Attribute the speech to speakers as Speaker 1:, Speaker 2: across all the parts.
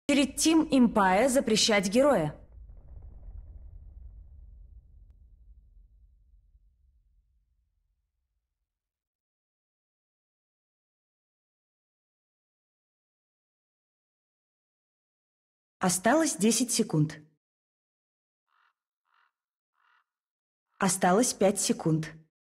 Speaker 1: Перед Team Empire запрещать героя. Осталось 10 секунд. Осталось 5 секунд.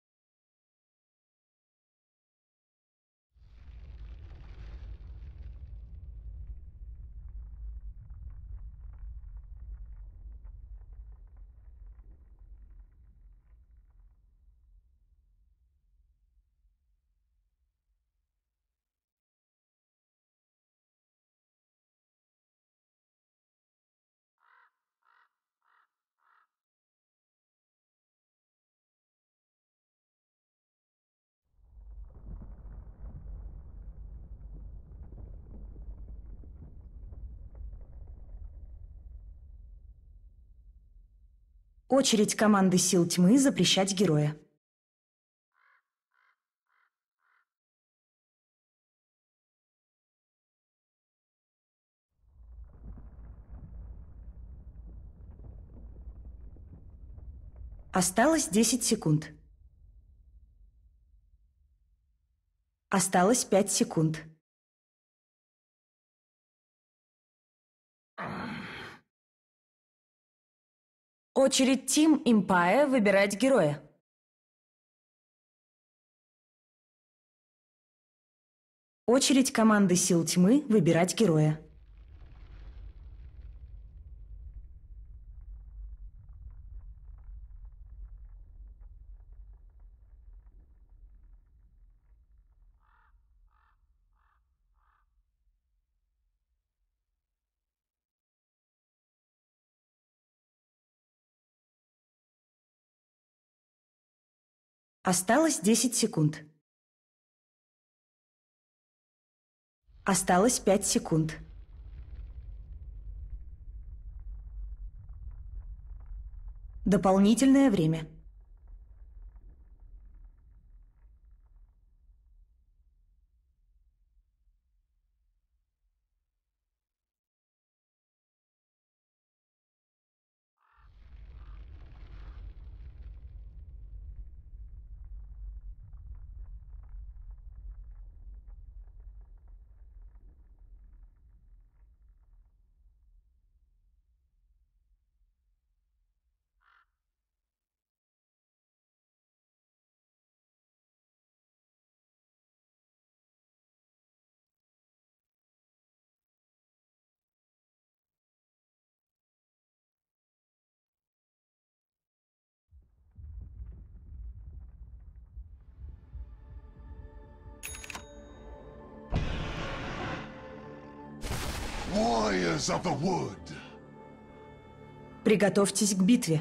Speaker 1: Очередь команды Сил Тьмы запрещать героя. Осталось 10 секунд. Осталось 5 секунд. Очередь Team Empire выбирать героя. Очередь команды Сил Тьмы выбирать героя. Осталось 10 секунд. Осталось 5 секунд. Дополнительное время.
Speaker 2: Warriors of the Wood.
Speaker 1: Приготовьтесь к битве.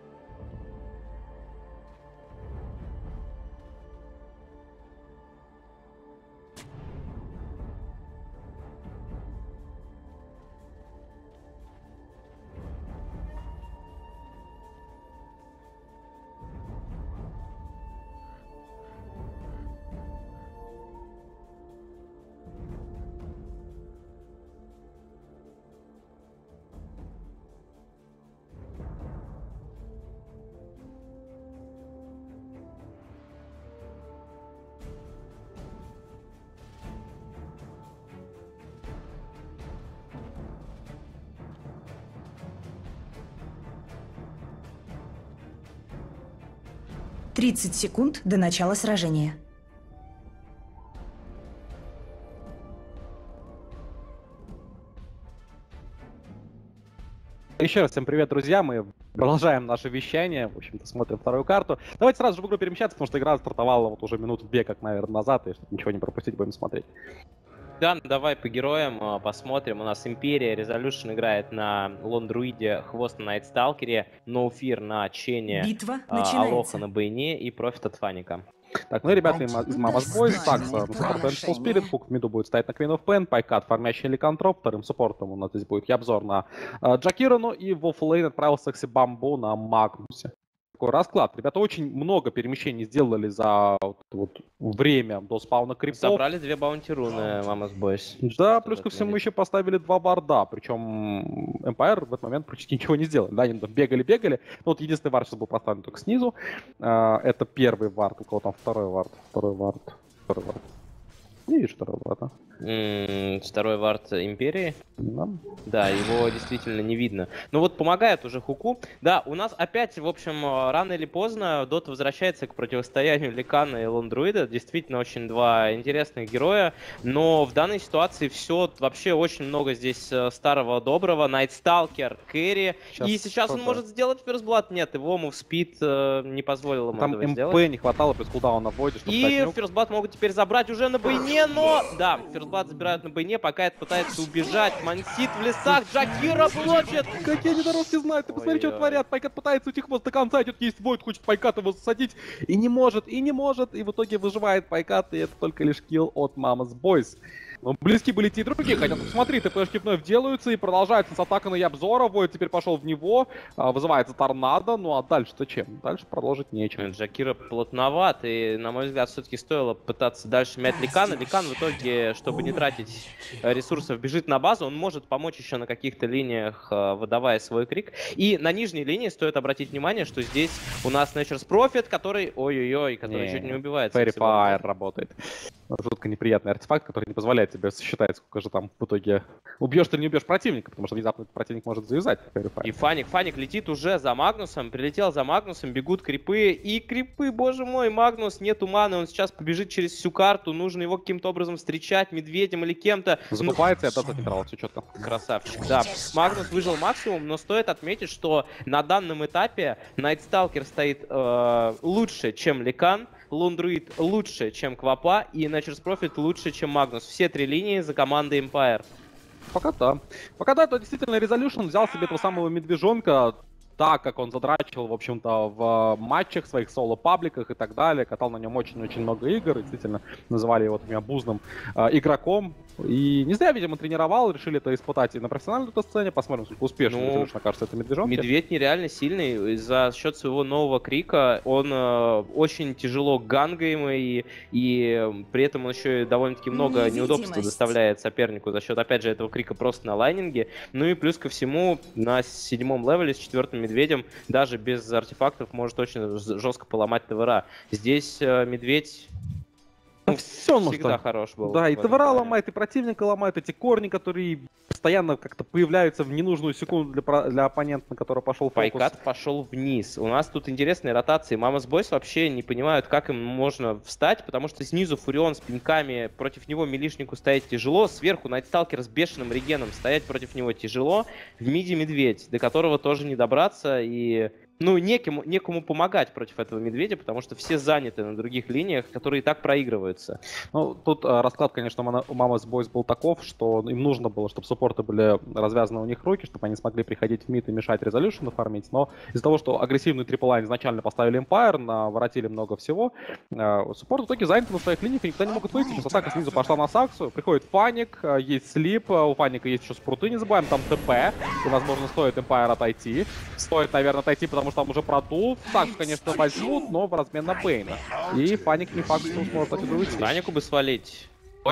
Speaker 1: «30 секунд до начала сражения».
Speaker 3: Еще раз всем привет, друзья. Мы продолжаем наше вещание. В общем-то, смотрим вторую карту. Давайте сразу же в игру перемещаться, потому что игра стартовала вот уже минут 2, как, наверное, назад. И чтобы ничего не пропустить, будем смотреть.
Speaker 4: Да, давай по героям посмотрим. У нас Империя, Resolution играет на Лондруиде, Хвост на Найтсталкере, No Fear на Чене,
Speaker 1: Битва
Speaker 4: Алоха
Speaker 1: начинается.
Speaker 4: на Бэйне и Профит от Фаника.
Speaker 3: Так, ну и ребята из Mama's Boys, Сакс, суппорт Full Spirit, Хук в миду будет стоять на Queen of Pen, Пайкат, фармящий Ликантроп, вторым суппортом у нас здесь будет обзор на Джакира, ну и Wolf Lane отправился к Бамбу на Магнусе. такой расклад. Ребята очень много перемещений сделали за вот время до спауна крипов.
Speaker 4: Собрали 2 баунти-руны, Mama's Boys.
Speaker 3: Да, плюс ко всему еще поставили 2 варда, причем Empire в этот момент почти ничего не сделали. Да, они там бегали. Ну, вот единственный вард сейчас был поставлен только снизу. Это первый вард, у кого там второй вард. Не вижу второго варда.
Speaker 4: Второй вард Империи.
Speaker 3: Да.
Speaker 4: Да, его действительно не видно. Но вот помогает уже Хуку. Да, у нас опять, в общем, рано или поздно Dota возвращается к противостоянию Ликана и Лондруида. Действительно, очень два интересных героя. Но в данной ситуации все вообще очень много здесь старого доброго. Найтсталкер, Кэрри. И сейчас он может сделать ферстблад. Нет, его Move Speed не позволил ему этого сделать.
Speaker 3: Там МП не хватало, плюс кулдауна вводишь.
Speaker 4: И ферстблад могут теперь забрать уже на бойне, но... Да, ферстблад забирают на бойне, пока это пытается убежать. Мансит в лесах, Джакира блочит.
Speaker 3: Какие они дорожки знают, ты посмотри, что творят. Пайкат пытается уйти хвост до конца, идет есть Войд, хочет Пайкат его засадить. И не может, и в итоге выживает Пайкат, и это только лишь килл от Mama's Boys. Но близки были те и другие, хотя, посмотри, ТПшки вновь делаются и продолжаются с атакой на Ябзора. Войд теперь пошел в него, вызывается торнадо, ну а дальше-то чем? Дальше продолжить нечем.
Speaker 4: Джакира плотноват, и, на мой взгляд, все-таки стоило пытаться дальше мять Ликана. Ликан в итоге, чтобы не тратить ресурсов, бежит на базу. Он может помочь еще на каких-то линиях, выдавая свой крик. И на нижней линии стоит обратить внимание, что здесь у нас Nature's Prophet, который, который чуть не убивается.
Speaker 3: Fairy Fire работает. Жутко неприятный артефакт, который не позволяет тебе сосчитать, сколько же там в итоге убьешь ты или не убьешь противника, потому что внезапно этот противник может завязать.
Speaker 4: И Фаник летит уже за Магнусом, прилетел за Магнусом, бегут крипы, и крипы, боже мой, Магнус, нету маны, он сейчас побежит через всю карту, нужно его каким-то образом встречать, медведем или кем-то.
Speaker 3: Закупается и отдаст от нейтрала, все четко.
Speaker 4: Красавчик, да. Магнус выжил максимум, но стоит отметить, что на данном этапе Найтсталкер стоит лучше, чем Ликан, Лондруид лучше, чем Квапа, и Nature's Prophet лучше, чем Магнус. Все 3 линии за командой Empire.
Speaker 3: Пока да, то действительно Resolution взял себе этого самого медвежонка, так как он задрачивал, в общем-то, в матчах, своих соло-пабликах и так далее, катал на нем очень-очень много игр, и действительно называли его таким обузным игроком. И не зря, видимо, тренировал, решили это испытать и на профессиональной сцене. Посмотрим, сколько успешно, Resolution окажется это медвежонок.
Speaker 4: Медведь нереально сильный. За счет своего нового крика он очень тяжело гангаемый, и при этом он еще и довольно-таки много неудобств доставляет сопернику за счет, опять же, этого крика просто на лайнинге. Ну и плюс ко всему, на 7-м левеле с 4-м медведем, даже без артефактов, может очень жестко поломать ТВРа. Здесь медведь...
Speaker 3: все он
Speaker 4: всегда хорош был.
Speaker 3: Да, и ТВРа ломает, и противника ломает, эти корни, которые постоянно как-то появляются в ненужную секунду для оппонента, на которого пошел фокус.
Speaker 4: Пайкат пошел вниз. У нас тут интересные ротации. Mama's Boys вообще не понимают, как им можно встать, потому что снизу Фурион с пинками, против него милишнику стоять тяжело, сверху Найтсталкер с бешеным регеном стоять против него тяжело, в миде медведь, до которого тоже не добраться, и... Ну, некому помогать против этого медведя, потому что все заняты на других линиях, которые и так проигрываются.
Speaker 3: Ну, тут расклад, конечно, у Mama's Boys был таков, что им нужно было, чтобы суппорты были развязаны у них руки, чтобы они смогли приходить в мид и мешать Resolution фармить, но из-за того, что агрессивный триплайн изначально поставили Empire, наворотили много всего, суппорт в итоге заняты на своих линиях и никуда не могут выйти. Сейчас атака снизу пошла на Саксу, приходит Фаник, есть слип, у Фаника есть еще спруты, не забываем, там ТП, и, возможно, стоит Empire отойти. Стоит, наверное, отойти, потому что там уже продул. Так, конечно, возьмут, но в размен на Бейна. И Фаник не факт, что сможет отсюда выйти.
Speaker 4: Фанику бы свалить.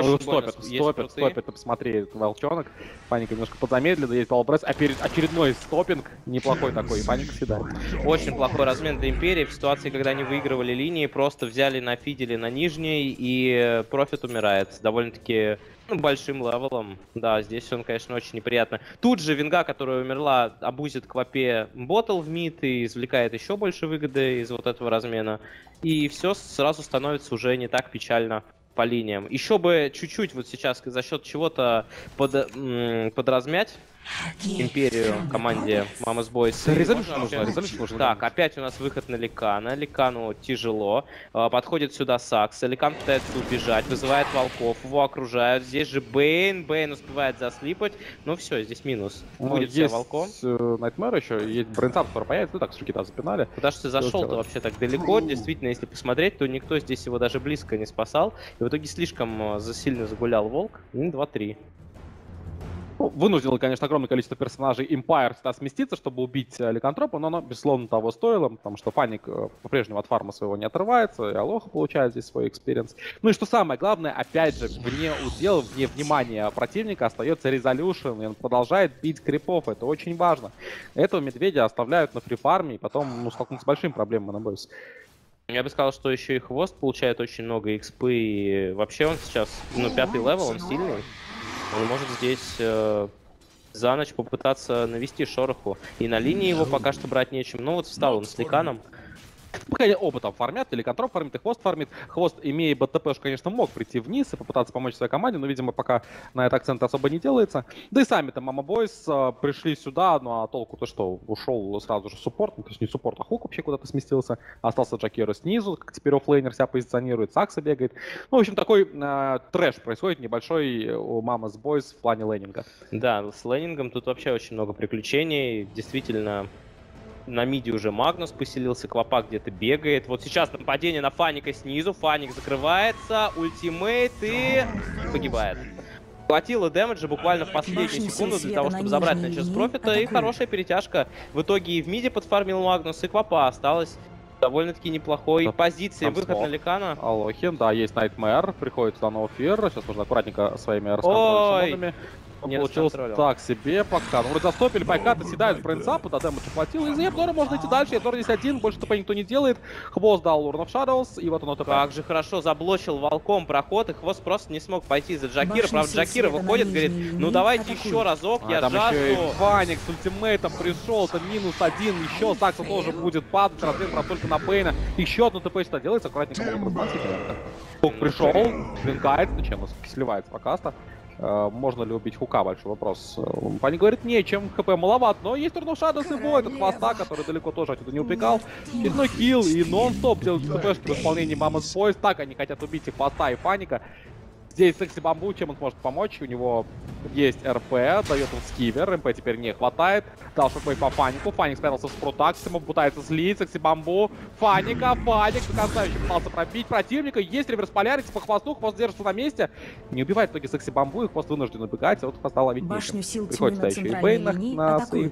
Speaker 3: Стопит, посмотри, волчонок. Фаника немножко подзамедлил, есть балбресс, очередной стопинг, неплохой такой, и Фаника съедает.
Speaker 4: Очень плохой размен для Империи. В ситуации, когда они выигрывали линии, просто взяли, нафидели на нижней, и Профит умирает. Довольно-таки большим левелом. Да, здесь он, конечно, очень неприятно. Тут же Винга, которая умерла, абузит Квапе ботл в мид и извлекает еще больше выгоды из вот этого размена. И все сразу становится уже не так печально по линиям. Еще бы чуть-чуть вот сейчас за счет чего-то подразмять Империю команде Mama's Boys.
Speaker 3: Resolution нужно.
Speaker 4: Так, опять у нас выход на Ликана. Ликану тяжело. Подходит сюда Сакс. Ликан пытается убежать, вызывает волков, его окружают. Здесь же Бейн. Бейн успевает заслипать. Ну все, здесь минус. Будет все волком.
Speaker 3: Nightmare еще, есть Брейнсап, который появится. Ну так, Шукита запинали.
Speaker 4: Потому что зашел-то вообще так далеко. Действительно, если посмотреть, то никто здесь его даже близко не спасал. И в итоге слишком сильно загулял волк. 2-3.
Speaker 3: Ну, вынудило, конечно, огромное количество персонажей Empire сюда сместиться, чтобы убить Ликантропа, но оно, безусловно, того стоило, потому что Фаник по-прежнему от фарма своего не отрывается, и Алоха получает здесь свой экспириенс. Ну и что самое главное, опять же, вне удела, вне внимания противника остается Резолюшн, и он продолжает бить крипов, это очень важно. Этого медведя оставляют на фрифарме, и потом, ну, столкнутся с большими проблемами на бойс.
Speaker 4: Я бы сказал, что еще и Хвост получает очень много экспы, и вообще он сейчас, ну, 5-й левел, он сильный. Он может здесь за ночь попытаться навести шороху. И на линии его пока что брать нечем. Ну вот встал он с Ликаном.
Speaker 3: Пока оба там фармят, или Ликантроп фармит, и Хвост фармит. Хвост, имея БТП, конечно, мог прийти вниз и попытаться помочь своей команде, но, видимо, пока на это акцент особо не делается. Да и сами там Мама Бойс пришли сюда, ну а толку-то что? Ушел сразу же суппорт, ну то есть не суппорт, а хук вообще куда-то сместился. Остался Джакира снизу, как теперь оффлейнер себя позиционирует, Сакса бегает. Ну, в общем, такой трэш происходит небольшой у Мамас Бойс в плане лейнинга.
Speaker 4: Да, с лейнингом тут вообще очень много приключений. Действительно, на миде уже Магнус поселился, Квапа где-то бегает. Вот сейчас нападение на Фаника снизу. Фаник закрывается, ультимейт и погибает. Хватило дэмэджа буквально в последнюю секунду для того, чтобы забрать на час профита. И хорошая перетяжка. В итоге и в миде подфармил Магнус, и Квапа осталась довольно-таки неплохой позиции. Выход на Ликана.
Speaker 3: Алохин, да, есть Найтмэр, приходит сюда на Офир. Сейчас нужно аккуратненько своими расконтроль. Получилось так себе пока. Ну, вроде застопили, Пайката седают в брейнсапу, да, дэмэджа хватило. Из Ебдора можно идти дальше, Ебдор здесь один, больше ТП никто не делает. Хвост дал Lord of Shadows, и вот он ТП.
Speaker 4: Как же хорошо заблочил волком проход, и Хвост просто не смог пойти за Джакира. Правда, Джакира выходит, говорит, ну давайте еще разок, я
Speaker 3: там
Speaker 4: жажду.
Speaker 3: еще и Фаник с ультимейтом пришел, это -1, еще Сакса тоже будет падать, разбит только на Пейна. Еще одно ТП сюда делается, аккуратненько будет разбрасывать. Хук пришел, блинкает, зачем нас сливается покаста. Можно ли убить Хука? Большой вопрос. Пани говорит, нечем, ХП маловат, но есть Lord of Shadows и бой, этот Хвоста, который далеко тоже отсюда не убегал. Очередной килл и нон-стоп делают ТПшки в исполнении Мамас Бойс. Так они хотят убить и Хвоста, и Фаника. Здесь Секси Бамбу, чем он сможет помочь? У него есть РП, дает он скивер, МП теперь не хватает. Дал шоквейв по Фанику, Фаник спрятался в спрутак, ему пытается слить, Секси Бамбу, Фаник до конца еще пытался пробить противника, есть реверс полярикс по Хвосту, Хвост держится на месте, не убивает в итоге Секси Бамбу, и Хвост вынужден убегать, а вот Хвоста ловить нечем. Приходит сюда еще и Бейн на сейв.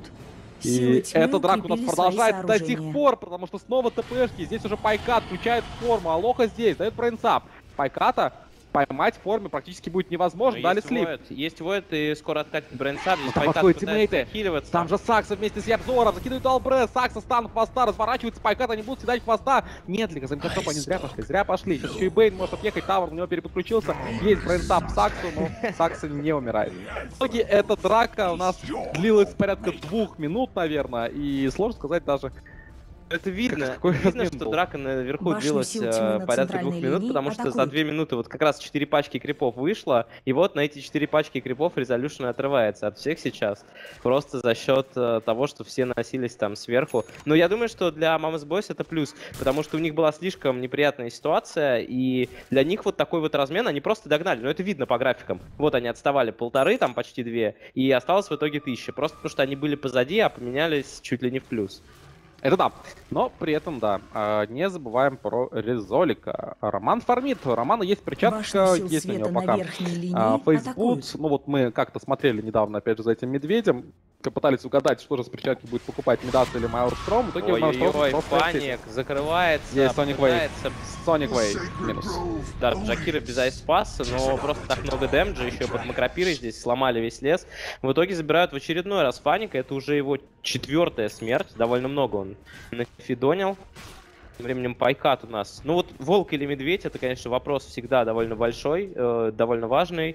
Speaker 3: И эта драка у нас продолжается до сих пор, потому что снова ТПшки, здесь уже Пайкат включает форму, Алоха здесь, дает брейнсап. Пайката поймать в форме практически будет невозможно. Дали слип.
Speaker 4: Есть Void и скоро откатит брейнсап.
Speaker 3: Там подходят тиммейты. Там же Сакса вместе с Ябзором. Закидывает Албре. Сакса стан Хвоста. Разворачивается Пайкат. Они будут съедать Хвоста. Нет, для Газамкатоп они зря пошли. Зря пошли. Сейчас еще и Бейн может объехать. Тавр у него переподключился. Есть брейнсап Саксу, но Сакса не умирает. В итоге эта драка у нас длилась порядка 2 минут, наверное. И сложно сказать даже...
Speaker 4: Это видно, видно, что драка наверху длилась порядка 2 минут, потому что за 2 минуты вот как раз 4 пачки крипов вышло, и вот на эти 4 пачки крипов Резолюшн отрывается от всех сейчас, просто за счет того, что все носились там сверху. Но я думаю, что для Mama's Boys это плюс, потому что у них была слишком неприятная ситуация, и для них вот такой вот размен они просто догнали, но это видно по графикам. Вот они отставали 1,5, там почти 2, и осталось в итоге 1000, просто потому что они были позади, а поменялись чуть ли не в плюс.
Speaker 3: Это да. Но при этом, да, не забываем про Резолика. Роман фармит. У Романа есть перчатка, есть на него пока фейсбут. Ну вот мы как-то смотрели недавно, опять же, за этим медведем. Пытались угадать, что же с перчатки будет покупать Мидас или Майорстром. В итоге
Speaker 4: Ой-ой-ой, Фаник закрывается.
Speaker 3: Есть Соник Вей. Соник Вей минус.
Speaker 4: Да, Джакира без айспаса, но просто так много дэмэджа, еще под макропирой здесь сломали весь лес. В итоге забирают в очередной раз Фаника, это уже его 4-я смерть, довольно много он нафидонил. Тем временем Пайкат у нас. Ну вот волк или медведь, это, конечно, вопрос всегда довольно большой, довольно важный.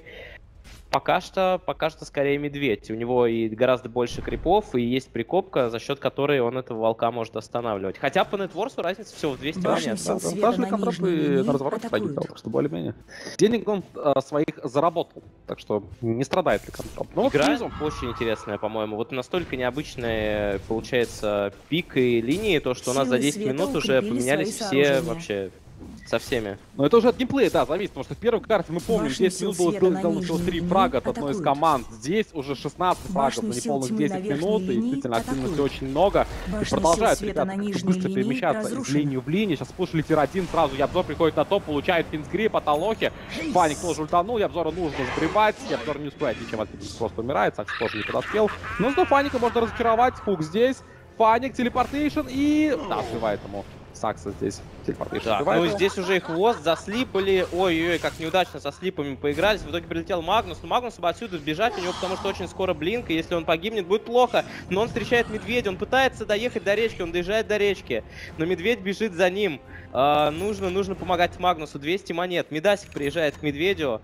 Speaker 4: Пока что скорее медведь. У него и гораздо больше крипов, и есть прикопка, за счет которой он этого волка может останавливать. Хотя по нетворсу разница всего в 200 монет.
Speaker 3: Даже Ликантроп и на развороте погибал, так что более-менее. Денег он своих заработал, так что не страдает Ликантроп.
Speaker 4: Игра очень интересная, по-моему. Вот настолько необычная получается пик и линии, то что у нас за 10 минут уже поменялись все вообще со всеми.
Speaker 3: Но это уже от геймплея, да, зависит, потому что в первой карте мы помним,
Speaker 1: Башня
Speaker 3: 10 минут
Speaker 1: сил
Speaker 3: было
Speaker 1: света на
Speaker 3: сделано всего 3
Speaker 1: нижней
Speaker 3: фрага от
Speaker 1: линии
Speaker 3: одной из
Speaker 1: атакуют.
Speaker 3: команд. Здесь уже 16 фрагов
Speaker 1: Башню
Speaker 3: за
Speaker 1: сил
Speaker 3: неполных
Speaker 1: тьмы
Speaker 3: 10
Speaker 1: на верхней
Speaker 3: минут, и
Speaker 1: линии
Speaker 3: действительно активности
Speaker 1: атакуют.
Speaker 3: очень много.
Speaker 1: Башня
Speaker 3: И
Speaker 1: сил
Speaker 3: продолжают
Speaker 1: света
Speaker 3: ребята
Speaker 1: на
Speaker 3: как-то
Speaker 1: нижней
Speaker 3: быстро
Speaker 1: линии
Speaker 3: перемещаться из
Speaker 1: разрушена.
Speaker 3: линии в линию. Сейчас пушили тир 1 сразу, Ябзор приходит на топ, получает пинскрип от Алохи. Паник тоже ультанул, Ябзору нужно сбривать, Ябзор не успевает ничем ответить, просто умирает, Сакс тоже не подоспел. Но зато Фаника можно разочаровать, Хук здесь, Фаник, телепортейшн и... Да, сбивает ему Сакса здесь. Телепортейшн
Speaker 4: Да,
Speaker 3: сбивает
Speaker 4: ну
Speaker 3: его.
Speaker 4: здесь уже и хвост заслипали. Ой-ой-ой, как неудачно со слипами поигрались. В итоге прилетел Магнус. Но Магнусу бы отсюда сбежать у него, потому что очень скоро блинк. И если он погибнет, будет плохо. Но он встречает медведя. Он пытается доехать до речки. Он доезжает до речки. Но медведь бежит за ним. Нужно помогать Магнусу. 200 монет. Медасик приезжает к медведю.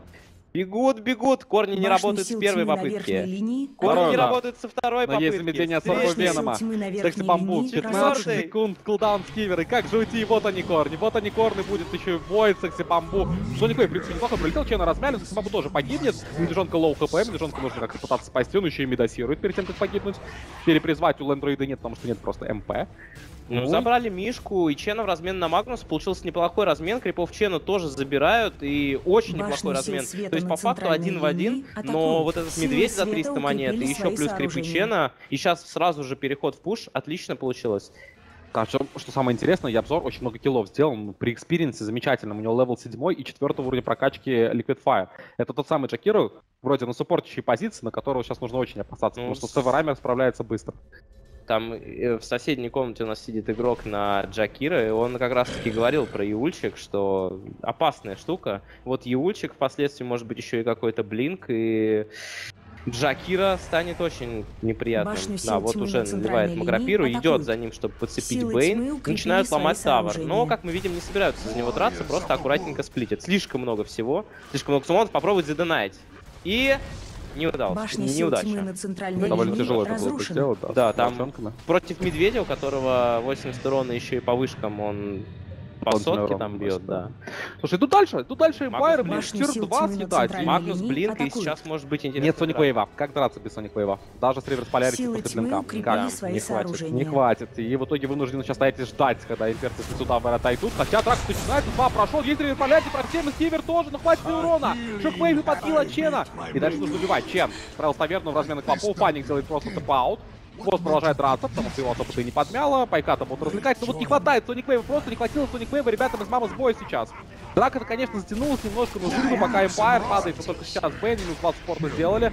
Speaker 4: Бегут. Корни не
Speaker 1: Башня
Speaker 3: Ну,
Speaker 4: работают с
Speaker 1: сил
Speaker 4: первой
Speaker 1: тьмы на верхней
Speaker 4: попытки.
Speaker 1: линии
Speaker 4: Корни
Speaker 3: Второй
Speaker 4: не
Speaker 3: удар.
Speaker 4: работают со второй
Speaker 3: Но
Speaker 4: попытки.
Speaker 3: есть замедление от
Speaker 1: Башня
Speaker 3: самого
Speaker 1: сил
Speaker 3: Венома.
Speaker 1: тьмы на
Speaker 3: Секси
Speaker 1: верхней
Speaker 3: бамбу,
Speaker 1: линии
Speaker 3: 15
Speaker 1: разрушена.
Speaker 3: секунд, кулдаун скивер, и как же уйти, вот они корни, будет еще и бой, Секси бамбу. Соник Вейв, в принципе, неплохо прилетел, Чена размяли, Секси бамбу тоже погибнет, Медвежонка лоу хп, Медвежонка нужно как-то пытаться спасти, он еще и медосирует перед тем, как погибнуть. Перепризвать у Лендроида нет, потому что нет просто МП.
Speaker 4: Ну, забрали Мишку и Чена в размен на Магнус. Получился неплохой размен. Крипов Чена тоже забирают. И очень
Speaker 1: Башня
Speaker 4: неплохой
Speaker 1: сил
Speaker 4: размен.
Speaker 1: света
Speaker 4: То есть,
Speaker 1: на
Speaker 4: по факту,
Speaker 1: центральной
Speaker 4: 1 в 1.
Speaker 1: линии
Speaker 4: Но
Speaker 1: атакуют.
Speaker 4: вот этот
Speaker 1: Силы
Speaker 4: медведь за
Speaker 1: света
Speaker 4: 300 монет. И
Speaker 1: укрепили
Speaker 4: еще
Speaker 1: свои
Speaker 4: плюс крипы
Speaker 1: сооружения.
Speaker 4: Чена. И сейчас сразу же переход в пуш. Отлично получилось.
Speaker 3: Да, что самое интересное, Ябзор очень много киллов сделал, при экспириенсе замечательном. У него левел 7 и 4 уровня прокачки Liquid Fire. Это тот самый Джакиру, вроде на суппортящей позиции, на которого сейчас нужно очень опасаться,
Speaker 4: Ну,
Speaker 3: потому что Севераймер справляется быстро.
Speaker 4: Там в соседней комнате у нас сидит игрок на Джакира, и он как раз таки говорил про Еульчик, что опасная штука. Вот Еульчик впоследствии может быть еще и какой-то блинк, и Джакира станет очень неприятным.
Speaker 1: Башню сил
Speaker 4: Да, вот
Speaker 1: тьмы
Speaker 4: уже
Speaker 1: на центральной
Speaker 4: наливает
Speaker 1: линии
Speaker 4: Маграпиру,
Speaker 1: атакуют.
Speaker 4: идет за ним, чтобы подцепить
Speaker 1: Силы
Speaker 4: Бейн.
Speaker 1: тьмы укрепили
Speaker 4: Начинают
Speaker 1: свои
Speaker 4: ломать тавер. Но,
Speaker 1: сооружения.
Speaker 4: как мы видим, не собираются за него драться, просто аккуратненько сплитят. Слишком много всего, слишком много суммонов. Попробовать задонать. И не удалось.
Speaker 1: Башня сил
Speaker 4: Неудача.
Speaker 1: тьмы на центральной
Speaker 3: Довольно
Speaker 1: линии
Speaker 3: тяжело это было бы
Speaker 1: разрушена.
Speaker 3: сделать,
Speaker 4: Да,
Speaker 3: с
Speaker 4: там
Speaker 3: волчонками.
Speaker 4: против медведя, у которого 80 урона еще и по вышкам, он по
Speaker 3: Дополнительный
Speaker 4: сотке
Speaker 3: урон
Speaker 4: там
Speaker 3: наносит,
Speaker 4: бьет,
Speaker 3: да.
Speaker 4: да.
Speaker 3: Слушай, тут дальше Эмпайр,
Speaker 4: Магнус
Speaker 3: блин,
Speaker 1: Башню сил
Speaker 3: тир 2
Speaker 1: тьмы на
Speaker 3: съедать.
Speaker 1: центральной
Speaker 4: Магнус
Speaker 1: линии
Speaker 4: блинк, и
Speaker 1: атакуют.
Speaker 4: сейчас может быть интересно.
Speaker 3: Нет Соник Вейва. Как драться без Соник Вейва? Даже с Реверс Полярити
Speaker 1: Силы
Speaker 3: после
Speaker 1: тьмы
Speaker 3: блинка.
Speaker 1: укрепили
Speaker 3: Никак.
Speaker 1: свои
Speaker 4: не хватит.
Speaker 1: сооружения.
Speaker 3: Не хватит. И в итоге вынуждены сейчас стоять и ждать, когда имперцы сюда в отойдут. Хотя драка начинается, 2 прошел, есть Реверс Полярити, против Стивер тоже, но хватит ли урона. Шоквейв и подкила Чена. И дальше нужно убивать. Чен справил таверну в разменных попов. Паник делает просто тэп-аут. Босс продолжает драться, потому что его особо-то и не подмяло. Пайката будут развлекать. Но вот не хватает Соник Вейва, просто не хватило Соник Вейва ребятам из Мамас Боя сейчас. Драка-то, конечно, затянулась немножко, но жду, пока Эмпайр падает. Вот только сейчас Бен минус 2 спорта сделали.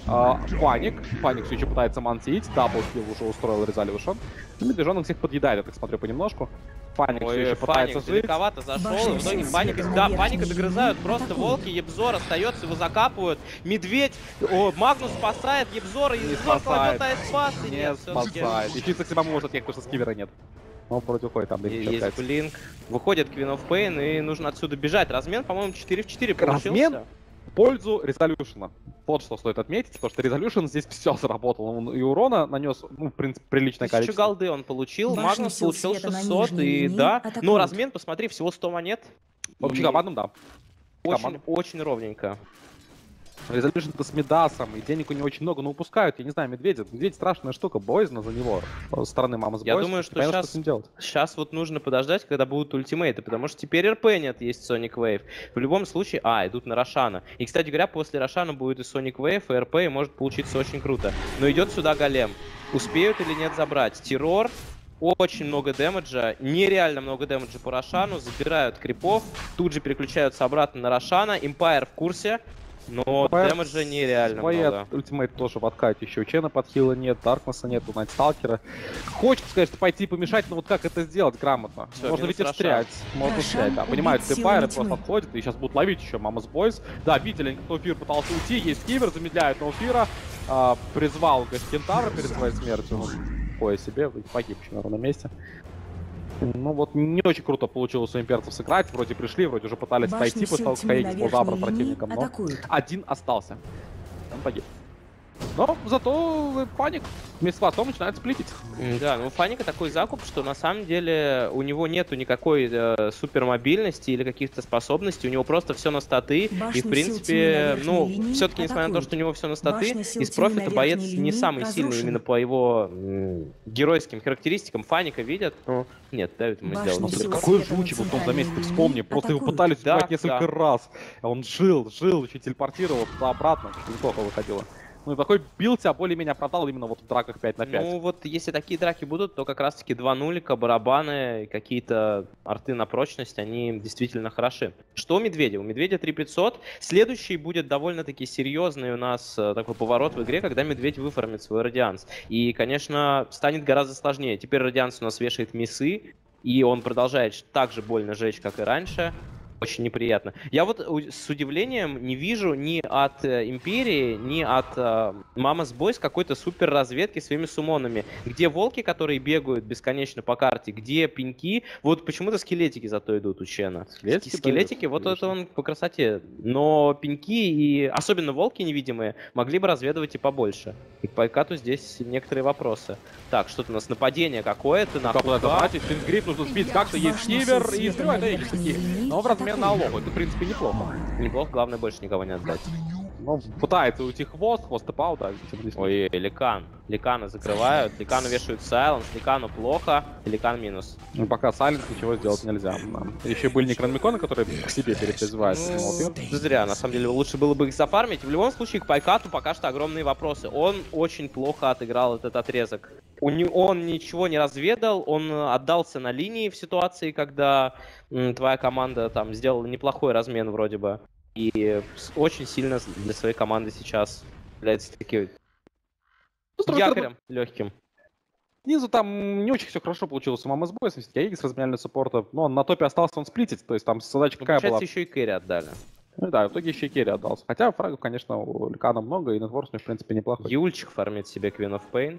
Speaker 3: Паник все еще пытается мансить. Даблкилл уже устроил Резолюшн. И Медвежонок всех подъедает, я так смотрю, понемножку. Паник все еще пытается
Speaker 4: Фаник
Speaker 3: жить.
Speaker 4: далековато зашел,
Speaker 1: Башня
Speaker 4: и в итоге
Speaker 1: сил
Speaker 4: Паника,
Speaker 1: света на
Speaker 4: да,
Speaker 1: верхней
Speaker 4: Паника
Speaker 1: линии
Speaker 4: догрызают, просто
Speaker 1: атакуют.
Speaker 4: волки, Ебзор остается, его закапывают, Медведь, Магнус спасает Ебзора, и
Speaker 3: Не
Speaker 4: Ебзор
Speaker 3: спасает.
Speaker 4: кладет спас, и
Speaker 3: Не
Speaker 4: нет, все-таки
Speaker 3: спасает. И чисто к себе может отъехать, потому что скивера нет. Но вроде уходит там.
Speaker 4: есть блинк, выходит Queen of Pain, и нужно отсюда бежать. Размен, по-моему, 4 в 4 получился.
Speaker 3: Размен? В пользу Резолюшена. Вот что стоит отметить, потому что Резолюшн здесь все заработал. Он и урона нанес, ну, в принципе, приличное
Speaker 4: 1000
Speaker 3: количество.
Speaker 4: голды он получил,
Speaker 1: Башня
Speaker 4: Магнус
Speaker 1: сил
Speaker 4: получил
Speaker 1: света на
Speaker 4: 600,
Speaker 1: нижней
Speaker 4: и
Speaker 1: линии
Speaker 4: да,
Speaker 1: атакуют.
Speaker 4: но размен, посмотри, всего 100 монет.
Speaker 3: В общем,
Speaker 4: И
Speaker 3: командам, да.
Speaker 4: очень ровненько.
Speaker 3: Резолюшн-то с Медасом, и денег у него очень много, но упускают, я не знаю, Медведя. Медведь страшная штука, боязно за него, со стороны Мамас
Speaker 4: Я
Speaker 3: Бойз.
Speaker 4: думаю, что
Speaker 3: Понятно,
Speaker 4: сейчас-
Speaker 3: с ним делать.
Speaker 4: Сейчас вот нужно подождать, когда будут ультимейты, потому что теперь РП нет, есть Sonic Wave. В любом случае, идут на Рошана. И, кстати говоря, после Рошана будет и Sonic Wave, и РП, и может получиться очень круто. Но идет сюда Голем. Успеют или нет забрать? Террор. Очень много дэмэджа, нереально много дэмэджа по Рошану, забирают крипов, тут же переключаются обратно на Рошана, Эмпайр в курсе, но
Speaker 3: Эмпайр
Speaker 4: дэмэджа нереально
Speaker 3: Свои
Speaker 4: много.
Speaker 3: ультимейт тоже в откате. Еще у Чена подхила нет, Даркнесса нет, у Найтсталкера. Хочется, конечно, пойти помешать, но вот как это сделать грамотно?
Speaker 4: Всё,
Speaker 3: Можно
Speaker 4: минус
Speaker 3: ведь и
Speaker 4: Рошан.
Speaker 3: стрелять. Можно
Speaker 1: Рошан
Speaker 3: стрелять, да.
Speaker 1: убит
Speaker 3: Понимают,
Speaker 1: силами
Speaker 3: Эмпайры
Speaker 1: тьмы.
Speaker 3: просто отходят, и сейчас будут ловить еще Мамас Бойз. Да, видели, кто Фир пытался уйти, есть Кивер, замедляют Ноуфира. Призвал, конечно, Кентавра перед своей смертью. Кое себе, погиб еще на ровном месте. Ну вот не очень круто получилось у имперцев сыграть. Вроде пришли, вроде уже пытались
Speaker 1: Башня
Speaker 3: пройти
Speaker 1: сил
Speaker 3: после того, как
Speaker 1: тьмы на
Speaker 3: Аегис был забран
Speaker 1: верхней линии
Speaker 3: противником, но
Speaker 1: атакуют.
Speaker 3: один остался. Он погиб. Но зато Фаник вместе с хвостом начинает сплитить.
Speaker 4: Да, ну у Фаника такой закуп, что на самом деле у него нету никакой супермобильности или каких-то способностей, у него просто все на статы.
Speaker 1: Башня
Speaker 4: И в принципе,
Speaker 1: Силтима на
Speaker 4: ну,
Speaker 1: верхней линии
Speaker 4: все-таки, несмотря на то,
Speaker 1: атакует.
Speaker 4: что у него все на статы,
Speaker 1: Башня
Speaker 4: из
Speaker 1: Силтима на
Speaker 4: профита боец
Speaker 1: верхней
Speaker 4: не
Speaker 1: линии
Speaker 4: самый сильный
Speaker 1: разрушена.
Speaker 4: именно по его геройским характеристикам. Фаника видят, ну, нет, Давид ему
Speaker 1: Башня
Speaker 4: сделал.
Speaker 1: Силтима
Speaker 3: Какой
Speaker 1: Света на
Speaker 3: жучий, вот он
Speaker 1: центральной
Speaker 3: заметил,
Speaker 1: линии
Speaker 3: вспомни, просто его
Speaker 1: атакует.
Speaker 3: пытались
Speaker 4: Да,
Speaker 3: убивать несколько
Speaker 4: да.
Speaker 3: раз. А он жил, еще телепортировал туда-обратно, что неплохо выходило. Ну и такой билд себя более-менее оправдал именно вот в драках 5 на 5.
Speaker 4: Ну вот если такие драки будут, то как раз-таки 2 нулика, барабаны, какие-то арты на прочность, они действительно хороши. Что у Медведя? У Медведя 3500. Следующий будет довольно-таки серьезный у нас такой поворот в игре, когда Медведь выфармит свой Радианс. И, конечно, станет гораздо сложнее. Теперь Радианс у нас вешает миссы, и он продолжает так же больно жечь, как и раньше. Очень неприятно. Я вот с удивлением не вижу ни от Империи, ни от Mama's Boys какой-то супер разведки своими сумонами. Где волки, которые бегают бесконечно по карте, где пеньки. Вот почему-то скелетики зато идут у Чена. Скелетики, вот это он по красоте. Но пеньки и особенно волки невидимые могли бы разведывать и побольше. И к Пайкату здесь некоторые вопросы. Так, что-то у нас нападение какое-то.
Speaker 3: Как вот это братьев, Фингрип нужно сбить как-то, есть Сивер и сбивает Эйджи такие. Но в размен на Алоху, это в принципе неплохо.
Speaker 4: Неплохо, главное больше никого не отдать.
Speaker 3: Ну, пытается уйти хвост тпау, да.
Speaker 4: Ой, Ликан. Ликана закрывают, Ликану вешают сайленс, Ликану плохо, Ликан минус.
Speaker 3: Ну, пока Сайленс ничего сделать нельзя. Еще были некрономиконы, которые к себе перепризывают.
Speaker 4: Зря, на самом деле лучше было бы их зафармить. В любом случае, к Пайкату пока что огромные вопросы. Он очень плохо отыграл этот отрезок. Он ничего не разведал, он отдался на линии в ситуации, когда твоя команда там сделала неплохой размен вроде бы. И очень сильно для своей команды сейчас является таким якорем легким.
Speaker 3: Снизу там не очень все хорошо получилось у Mama's Boys, все-таки Аегис разменяли суппорта, но на топе остался он сплитить, то есть там задача какая была.
Speaker 4: Получается, еще и кэри отдали.
Speaker 3: Ну да, в итоге еще и керри отдался. Хотя фрагов, конечно, у Ликана много, и нетворс у него, в принципе, неплохой.
Speaker 4: Юльчик фармит себе Queen of Pain.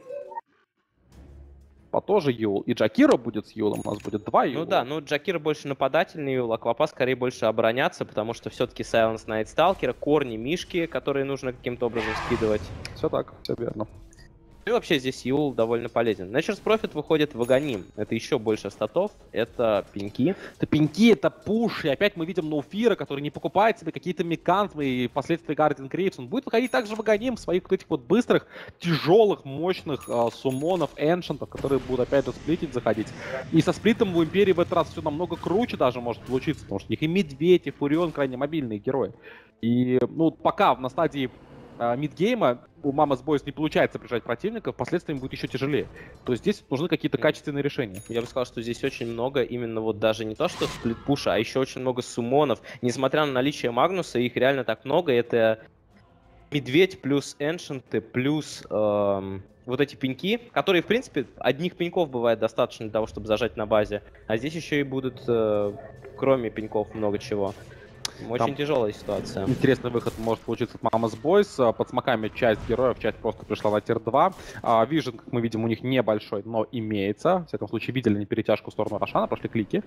Speaker 3: Тоже Юл. И Джакира будет с Юлом, у нас будет 2 Юла.
Speaker 4: Ну да, ну Джакира больше нападательный Юл, Аквапа скорее больше обороняться, потому что все-таки Сайленс Найт Сталкера, корни, мишки, которые нужно каким-то образом скидывать.
Speaker 3: Все так, все верно.
Speaker 4: И вообще здесь Юл довольно полезен. Nature's Prophet выходит в Аганим. Это еще больше статов. Это пеньки.
Speaker 3: Это пеньки, это пуш. И опять мы видим Ноуфира, который не покупает себе какие-то меканты и впоследствии Гарден Крейвс. Он будет выходить также в Аганим своих вот этих вот быстрых, тяжелых, мощных сумонов, эншентов, которые будут опять же сплитить, заходить. И со сплитом у Империи в этот раз все намного круче даже может получиться, потому что у них и Медведь, и Фурион крайне мобильные герои. И ну пока на стадии мидгейма у Mama's Boys не получается прижать противника, впоследствии им будет еще тяжелее. То есть здесь нужны какие-то качественные решения.
Speaker 4: Я бы сказал, что здесь очень много именно вот даже не то, что сплит-пуша, а еще очень много суммонов. Несмотря на наличие Магнуса, их реально так много. Это Медведь плюс Эншенты плюс вот эти пеньки, которые, в принципе, одних пеньков бывает достаточно для того, чтобы зажать на базе. А здесь еще и будут, кроме пеньков, много чего. Очень
Speaker 3: Там
Speaker 4: тяжелая ситуация.
Speaker 3: Интересный выход может получиться от Mama's Boys. Под смоками часть героев, часть просто пришла на тир 2. Вижен, как мы видим, у них небольшой, но имеется. В всяком случае, видели они перетяжку в сторону Рошана, прошли клики.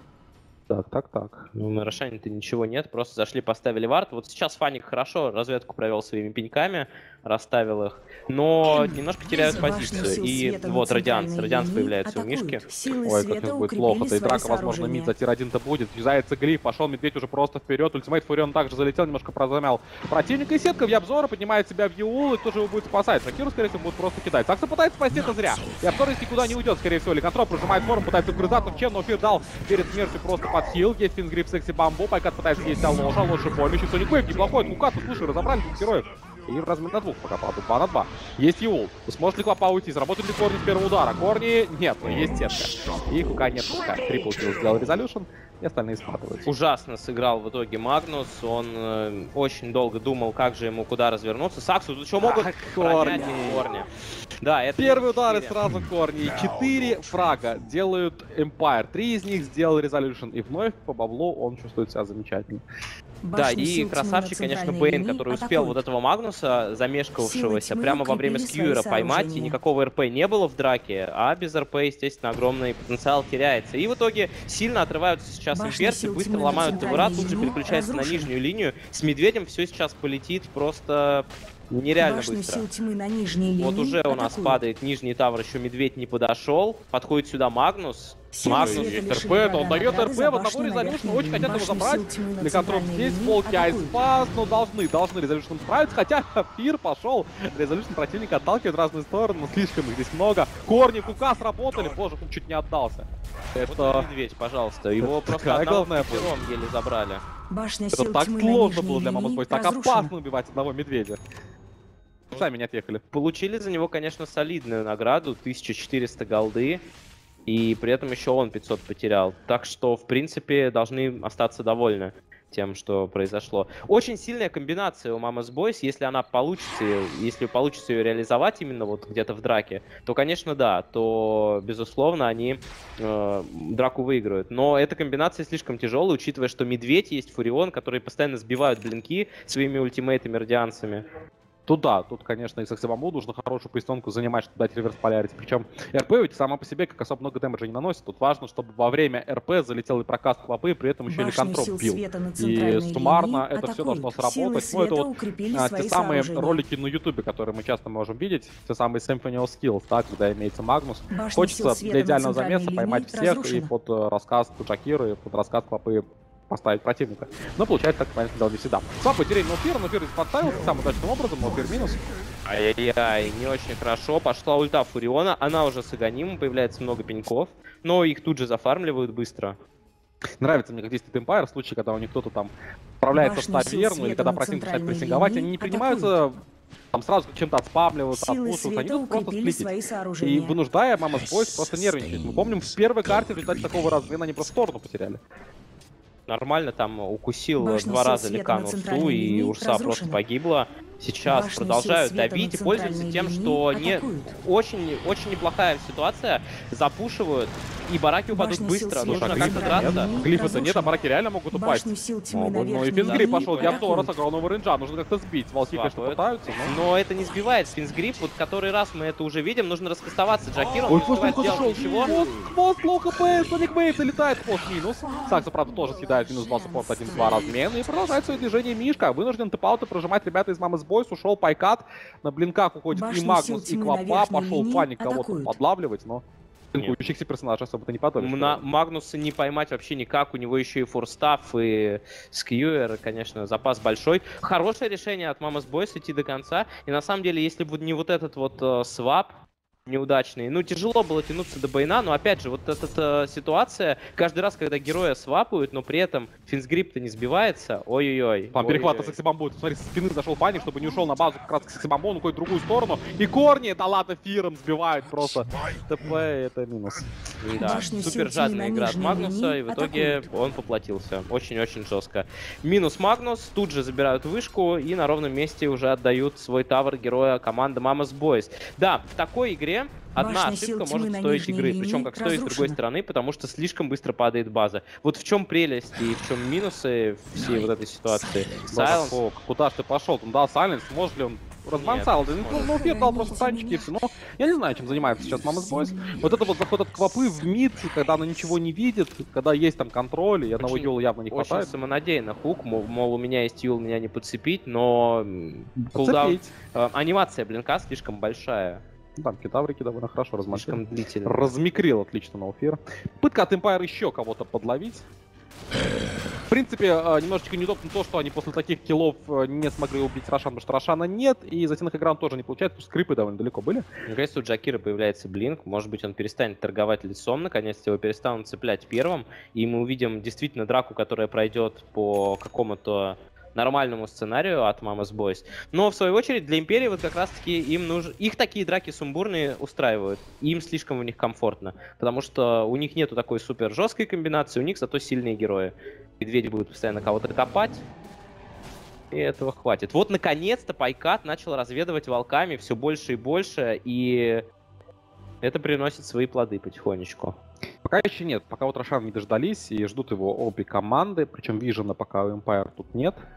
Speaker 3: Так.
Speaker 4: Ну, на Рошане-то ничего нет, просто зашли, поставили вард. Вот сейчас Фаник хорошо разведку провел своими пеньками, расставил их, но немножко теряют позицию. И вот Радианс появляется у Мишки.
Speaker 3: Ой, как сейчас будет плохо. Да и драка, возможно, мид за тир 1-то будет. Юзается глиф, пошел Медведь уже просто вперед. Ультимейт Фурион также залетел, немножко прозамял противника. И сетка в обзора поднимает себя в Юул, и тоже его будет спасать. Сакиру, скорее всего, будет просто кидать. Сакса пытается спасти, это зря. И обзор никуда не уйдет, скорее всего. Ликантроп прожимает форму, пытается вгрызаться в чем, но Фир дал перед смертью просто подхил. Есть Фингрип, секси бамбу. Пайкат пытается съесть Алоша, лучше помощь. Соник Вейв неплохой. Лукасу, слушай, разобрали тут героев. И в размен на 2 пока, правда, 2 на 2. Есть Юл. Сможет ли Клопа уйти? Заработает ли Корни с первого удара? Корни нет, но есть сетка. И Хука нет, пускай. Трипл килл сделал Резолюшн, и остальные сматываются.
Speaker 4: Ужасно сыграл в итоге Магнус. Он очень долго думал, как же ему куда развернуться. Саксу тут еще могут
Speaker 3: Корни.
Speaker 4: Корни. Да, это
Speaker 3: Первый удар и сразу Корни. 4 фрага делают Empire. 3 из них сделал Резолюшн. И вновь по баблу он чувствует себя замечательно.
Speaker 4: Да, и красавчик, конечно, Бэйн, который успел вот этого Магнуса, замешкавшегося, прямо во время скьюера поймать, и никакого РП не было в драке, а без РП, естественно, огромный потенциал теряется. И в итоге сильно отрываются сейчас имперцы, быстро ломают тавра, тут же переключаются на нижнюю линию. С Медведем все сейчас полетит просто Нереально
Speaker 1: Башня
Speaker 4: быстро.
Speaker 1: сил тьмы на нижней линии
Speaker 4: Вот уже у нас
Speaker 1: атакует.
Speaker 4: падает нижний тавр, еще медведь не подошел. Подходит сюда Магнус.
Speaker 1: Силы
Speaker 4: Магнус.
Speaker 1: света
Speaker 3: Есть
Speaker 1: лишили
Speaker 3: РП,
Speaker 1: врага
Speaker 3: то он дает
Speaker 1: награды
Speaker 3: РП,
Speaker 1: за
Speaker 3: в одного
Speaker 1: башню на
Speaker 3: Резолюшн
Speaker 1: верхней
Speaker 3: очень
Speaker 1: линии.
Speaker 3: хотят его
Speaker 1: Башню
Speaker 3: забрать.
Speaker 1: сил тьмы на
Speaker 3: Для контроля
Speaker 1: центральной
Speaker 3: здесь
Speaker 1: линии
Speaker 3: волки
Speaker 1: атакуют.
Speaker 3: Айспас, но должны Резолюшн справиться, хотя Фир пошел. Резолюшн противника отталкивает в разные стороны, но слишком их здесь много. Корни Кука сработали, боже, Кук чуть не отдался.
Speaker 4: Вот
Speaker 3: Это...
Speaker 4: медведь, пожалуйста. Его просто
Speaker 3: Какая
Speaker 4: одного
Speaker 3: главная
Speaker 4: пятером еле забрали.
Speaker 1: Башня
Speaker 3: Это
Speaker 1: сил
Speaker 3: так
Speaker 1: тьмы на
Speaker 3: сложно
Speaker 1: нижней
Speaker 3: было для
Speaker 1: линии
Speaker 3: Мамас так
Speaker 1: разрушена.
Speaker 3: опасно убивать одного медведя. Сами не отъехали.
Speaker 4: Получили за него, конечно, солидную награду, 1400 голды. И при этом еще он 500 потерял. Так что, в принципе, должны остаться довольны тем, что произошло. Очень сильная комбинация у Mama's Boys, если она получится, если получится ее реализовать именно вот где-то в драке, то, конечно, да, то, безусловно, они драку выиграют. Но эта комбинация слишком тяжелая, учитывая, что Медведь есть, Фурион, которые постоянно сбивают блинки своими ультимейтами, радианцами.
Speaker 3: Тут да, тут, конечно, и с Аксибаму нужно хорошую позиционку занимать, чтобы дать реверс полярити. Причем РП ведь сама по себе как особо много дэмэджа не наносит. Тут важно, чтобы во время РП залетел и прокаст клопы, при этом еще и
Speaker 1: Башню
Speaker 3: контроль
Speaker 1: сил
Speaker 3: бил.
Speaker 1: света на
Speaker 3: И
Speaker 1: центральной
Speaker 3: суммарно
Speaker 1: линии
Speaker 3: это все
Speaker 1: атакуют.
Speaker 3: должно
Speaker 1: Силы
Speaker 3: сработать. Ну, это
Speaker 1: света
Speaker 3: вот
Speaker 1: укрепили
Speaker 3: те
Speaker 1: свои
Speaker 3: самые
Speaker 1: сооружения.
Speaker 3: ролики на Ютубе, которые мы часто можем видеть, те самые Symphony of Skills, да, когда имеется Магнус.
Speaker 1: Башня
Speaker 3: Хочется
Speaker 1: сил света
Speaker 3: для
Speaker 1: на
Speaker 3: идеального
Speaker 1: центральной
Speaker 3: замеса
Speaker 1: линии
Speaker 3: поймать всех и
Speaker 1: разрушена.
Speaker 3: под рассказ Джакиры, под рассказ клопы поставить противника. Но получается так, понятно, дело не всегда. Свап потеряли Нофир, Нофир подставил самым удачным образом, Нофир минус.
Speaker 4: Ай-яй-яй, не очень хорошо. Пошла ульта Фуриона, она уже с Аганимом, появляется много пеньков, но их тут же зафармливают быстро.
Speaker 3: Нравится мне, как действует Empire, в случае, когда у них кто-то там справляется
Speaker 1: Башня
Speaker 3: в
Speaker 1: сил
Speaker 3: таверну, или
Speaker 1: света
Speaker 3: когда
Speaker 1: на
Speaker 3: противник начинает
Speaker 1: центральной
Speaker 3: прессинговать,
Speaker 1: линии
Speaker 3: они не принимаются там сразу чем-то отспамливаться,
Speaker 1: Силы
Speaker 3: отпушиваться, они
Speaker 1: света
Speaker 3: идут просто
Speaker 1: укрепили
Speaker 3: сплитить.
Speaker 1: свои
Speaker 3: И
Speaker 1: сооружения.
Speaker 3: вынуждая Mama's Boys просто нервничать. Мы помним, в первой карте в результате такого размена они просто сторону потеряли.
Speaker 4: Нормально там укусил
Speaker 1: Башня
Speaker 4: 2
Speaker 1: сил
Speaker 4: раза
Speaker 1: света
Speaker 4: Ликан
Speaker 1: на
Speaker 4: Урсу,
Speaker 1: центральной
Speaker 4: и
Speaker 1: линии
Speaker 4: Урса
Speaker 1: разрушена.
Speaker 4: просто погибла. Сейчас
Speaker 1: Башня
Speaker 4: продолжают
Speaker 1: сил света
Speaker 4: давить и
Speaker 1: на
Speaker 4: пользуются
Speaker 1: центральной
Speaker 4: тем,
Speaker 1: линии
Speaker 4: что не
Speaker 1: атакуют.
Speaker 4: очень неплохая ситуация. Запушивают, и бараки упадут
Speaker 1: Башня сил
Speaker 4: быстро.
Speaker 1: света
Speaker 4: Нужно
Speaker 3: а
Speaker 1: на
Speaker 4: как-то
Speaker 3: глифа
Speaker 4: драться.
Speaker 1: центральной линии
Speaker 3: Глифа-то нет, а
Speaker 1: разрушена.
Speaker 3: бараки реально могут упасть.
Speaker 1: Башню сил тьмы на
Speaker 3: Ну и
Speaker 1: верхней
Speaker 3: Фингри
Speaker 1: линии
Speaker 3: пошел, я
Speaker 1: атакуют.
Speaker 3: раз огромного рейнджа, нужно как-то сбить. Волки, конечно,
Speaker 4: Свапают.
Speaker 3: пытаются, но...
Speaker 4: Но это не сбивает Финсгрип, вот который раз мы это уже видим, нужно раскастоваться. Джакиру
Speaker 3: Ой,
Speaker 4: не успевает
Speaker 3: хвост
Speaker 4: делать
Speaker 3: зашел.
Speaker 4: ничего.
Speaker 3: Хвост, лоу хп, Соник Бейт залетает, хвост минус. Сакса, правда, тоже съедает минус 2 саппорт, 1-2 размен. И продолжает свое движение Мишка. Вынужден тэп-ауты прожимать ребята из Mama's Boys. Ушел Пайкат. На блинках уходит
Speaker 1: Башня
Speaker 3: и Магнус,
Speaker 1: сил
Speaker 3: и
Speaker 1: тьмы на
Speaker 3: Клопа.
Speaker 1: верхней
Speaker 3: Пошел
Speaker 1: линии
Speaker 3: Фаник кого-то
Speaker 1: атакуют.
Speaker 3: подлавливать, но блинкующихся персонажей особо-то не подолишь.
Speaker 4: Магнуса не поймать вообще никак, у него еще и форстав, и скьюер, конечно, запас большой. Хорошее решение от Mama's Boys идти до конца, и на самом деле, если бы не вот этот вот свап неудачный, ну, тяжело было тянуться до Бейна, но, опять же, вот эта ситуация, каждый раз, когда героя свапают, но при этом Финсгрип-то не сбивается, ой-ой-ой.
Speaker 3: Там перехват на Сексибамбу. Смотри, со спины зашел Фаник, чтобы не ушел на базу как раз к Сексибамбу, он уходит в другую сторону. И корни, да ладно, Фиром сбивают просто. ТП, это минус.
Speaker 4: Да,
Speaker 1: Башня
Speaker 4: супер
Speaker 1: сил тьмы
Speaker 4: жадная
Speaker 1: на
Speaker 4: игра от
Speaker 1: нижней
Speaker 4: Магнуса,
Speaker 1: линии
Speaker 4: и в итоге
Speaker 1: атакуют.
Speaker 4: он поплатился. Очень-очень жестко. Минус Магнус, тут же забирают вышку, и на ровном месте уже отдают свой тавр героя команды Mama's Boys. Да, в такой игре одна
Speaker 1: Башня сил
Speaker 4: ошибка
Speaker 1: тьмы
Speaker 4: может
Speaker 1: на
Speaker 4: стоить
Speaker 1: нижней
Speaker 4: игры,
Speaker 1: линии
Speaker 4: причем как с той и с другой
Speaker 1: разрушена.
Speaker 4: стороны, потому что слишком быстро падает база. Вот в чем прелесть и в чем минусы всей вот этой ситуации. Сайленс.
Speaker 3: Silence. Куда ж ты пошел? Да, Silence, может ли он разбансал? Да, ну, Фир дал просто танчики и все. Но я не знаю, чем занимается сейчас Mama's Boys. Вот это вот заход от Квапы в мид, когда она ничего не видит, когда есть там контроль, и одного
Speaker 4: Очень-
Speaker 3: юла явно не
Speaker 4: Очень
Speaker 3: хватает.
Speaker 4: самонадеянно хук, мол, у меня есть юл, меня не подцепить, но кулдаун,
Speaker 3: Подцепить.
Speaker 4: анимация блинка слишком большая,
Speaker 3: Там китаврики довольно хорошо размахали.
Speaker 4: слишком длительная.
Speaker 3: Размикрил отлично Ноуфир. Попытка от Empire еще кого-то подловить. В принципе, немножечко неудобно то, что они после таких киллов не смогли убить Рошан, потому что Рошана нет, и затем их игра он тоже не получает, потому что скрипы довольно далеко были.
Speaker 4: Если у Джакира появляется блинк, может быть, он перестанет торговать лицом, наконец-то его перестанут цеплять первым, и мы увидим действительно драку, которая пройдет по какому-то нормальному сценарию от Mama's Boys. Но, в свою очередь, для Империи вот как раз-таки им нужно... Их такие драки сумбурные устраивают. И им слишком в них комфортно. Потому что у них нету такой супер жесткой комбинации, у них зато сильные герои. Медведь будет постоянно кого-то копать. И этого хватит. Вот, наконец-то, Пайкат начал разведывать волками все больше и больше. И это приносит свои плоды потихонечку.
Speaker 3: Пока еще нет, пока вот Рошан не дождались и ждут его обе команды, причем Вижена пока у Empire тут нет.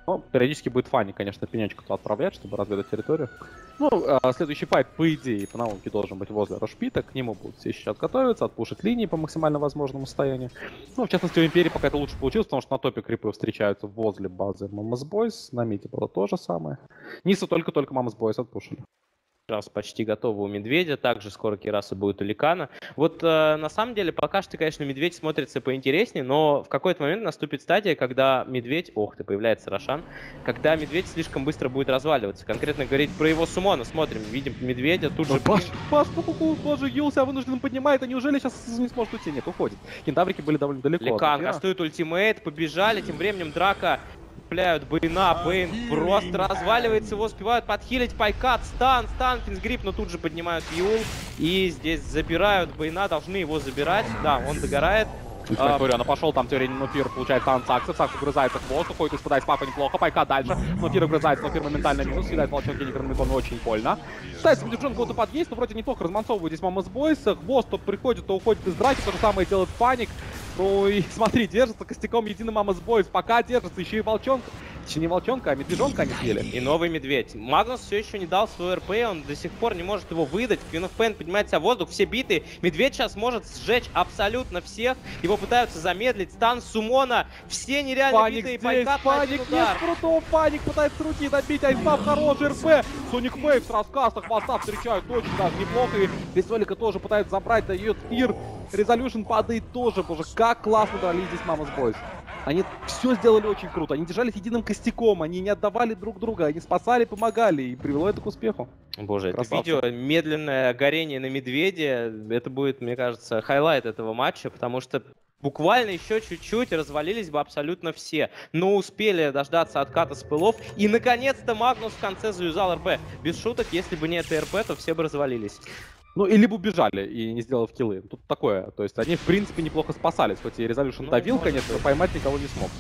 Speaker 3: Ну, периодически будет фанни, конечно, пенечку туда отправлять, чтобы разведать территорию. Ну, следующий файт, по идее, по науке, должен быть возле Рошпита. К нему будут все сейчас готовиться, отпушить линии по максимально возможному состоянию. Ну, в частности, у Империи пока это лучше получилось, потому что на топе крипы встречаются возле базы Мамас Бойс. На мите было то же самое. Нису только-только Мамас Бойс отпушили.
Speaker 4: Раз почти готовы у Медведя, также скоро Кираса будет у Ликана. Вот на самом деле пока что, конечно, Медведь смотрится поинтереснее, но в какой-то момент наступит стадия, когда Медведь, появляется Рошан, когда Медведь слишком быстро будет разваливаться. Конкретно говорить про его суммона, смотрим, видим Медведя, тут же...
Speaker 3: Паш, боже, Юл себя вынужден поднимает, а неужели сейчас не сможет уйти? Нет, уходит. Кентаврики были довольно далеко.
Speaker 4: Ликан кастует ультимейт, побежали, тем временем драка... Цепляют Бэйна, Бэйн просто разваливается, его успевают подхилить, Пайкат, стан, Финсгрип, но тут же поднимают Юл, и здесь забирают Бэйна, должны его забирать, да, он догорает.
Speaker 3: Она пошел, там теория Нуфир получает танк Саксов, Сакс угрызается в хвост, уходит из-под айспафа неплохо, Пайкат дальше, Нуфир угрызается, Нуфир моментально минус, съедает волчонки Некрономикон очень больно. Пытается Медведжон кого-то подъесть, но вроде неплохо размансовывает здесь Мамас Бойс, хвост то приходит, то уходит из драки, то же самое делает Паник. Ну и смотри, держится костяком единый Мамас Бойс, пока держится, еще и волчонка. Еще не волчонка, а медвежонка они съели.
Speaker 4: И новый медведь. Магнус все еще не дал свой РП, он до сих пор не может его выдать. Queen of Pain поднимается в воздух, все биты. Медведь сейчас может сжечь абсолютно всех. Его пытаются замедлить. Стан Сумона. Все нереально
Speaker 3: Паник
Speaker 4: битые.
Speaker 3: здесь, Паник, нет крутого, Паник пытается с руки добить, Айспав хороший РП. Соник Вейв с раскаста, хвоста встречают очень даже неплохо. И здесь Солика тоже пытается забрать, дает Фир. Резолюшн падает тоже, боже, как классно дрались здесь Мамас Бойс. Они все сделали очень круто, они держались единым костяком, они не отдавали друг друга, они спасали, помогали, и привело это к успеху.
Speaker 4: Боже,
Speaker 3: Красавцы.
Speaker 4: это видео, медленное горение на медведе, это будет, мне кажется, хайлайт этого матча, потому что буквально еще чуть-чуть развалились бы абсолютно все, но успели дождаться отката с пылов, и наконец-то Магнус в конце завязал РП. Без шуток, если бы не это РП, то все бы развалились.
Speaker 3: Ну, и либо убежали и не сделав киллы. Тут такое. То есть они, в принципе, неплохо спасались. Хоть и Резолюшн давил, конечно, но поймать никого не смог.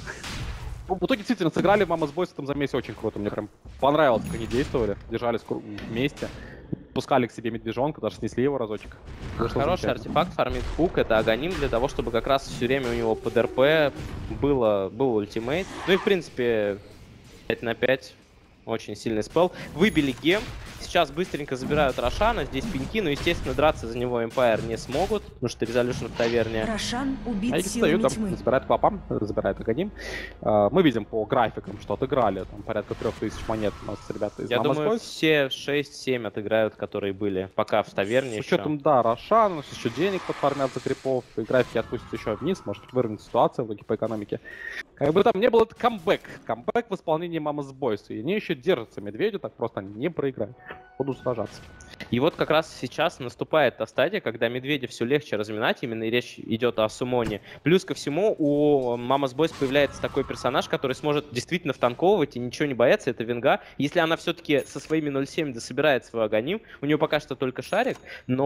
Speaker 3: В итоге, действительно, сыграли Мамас Бойс в этом замесе очень круто. Мне прям понравилось, как они действовали. Держались вместе. Пускали к себе медвежонка, даже снесли его разочек.
Speaker 4: Хороший артефакт фармит Хук, это Аганим для того, чтобы как раз все время у него под РП был ультимейт. Ну и, в принципе, 5 на 5. Очень сильный спел. Выбили гем. Сейчас быстренько забирают Рошана. Здесь пеньки, но, естественно, драться за него Empire не смогут, потому что Резолюшн в таверне.
Speaker 1: Рошан убит
Speaker 3: Они
Speaker 1: силами
Speaker 3: встают,
Speaker 1: тьмы.
Speaker 3: забирают клопам, забирают Аганим. Мы видим по графикам, что отыграли там порядка 3000 монет у нас ребята из
Speaker 4: Я
Speaker 3: Mama's
Speaker 4: думаю,
Speaker 3: Boys.
Speaker 4: все 6-7 отыграют, которые были пока в таверне.
Speaker 3: С учетом, да, Рошан, у нас еще денег подформят за крипов, и графики отпустят еще вниз, может выровнять ситуацию в итоге по экономике. Как бы там не было, это камбэк. Камбэк в исполнении Mama's Boys. И они еще держатся медведю, так просто они не проиграют. Будут сражаться.
Speaker 4: И вот как раз сейчас наступает та стадия, когда медведя все легче разминать, именно и речь идет о сумоне. Плюс ко всему у Mama's Boys появляется такой персонаж, который сможет действительно втанковывать и ничего не бояться, это Венга. Если она все-таки со своими 0.7 дособирает свой Аганим, у нее пока что только шарик,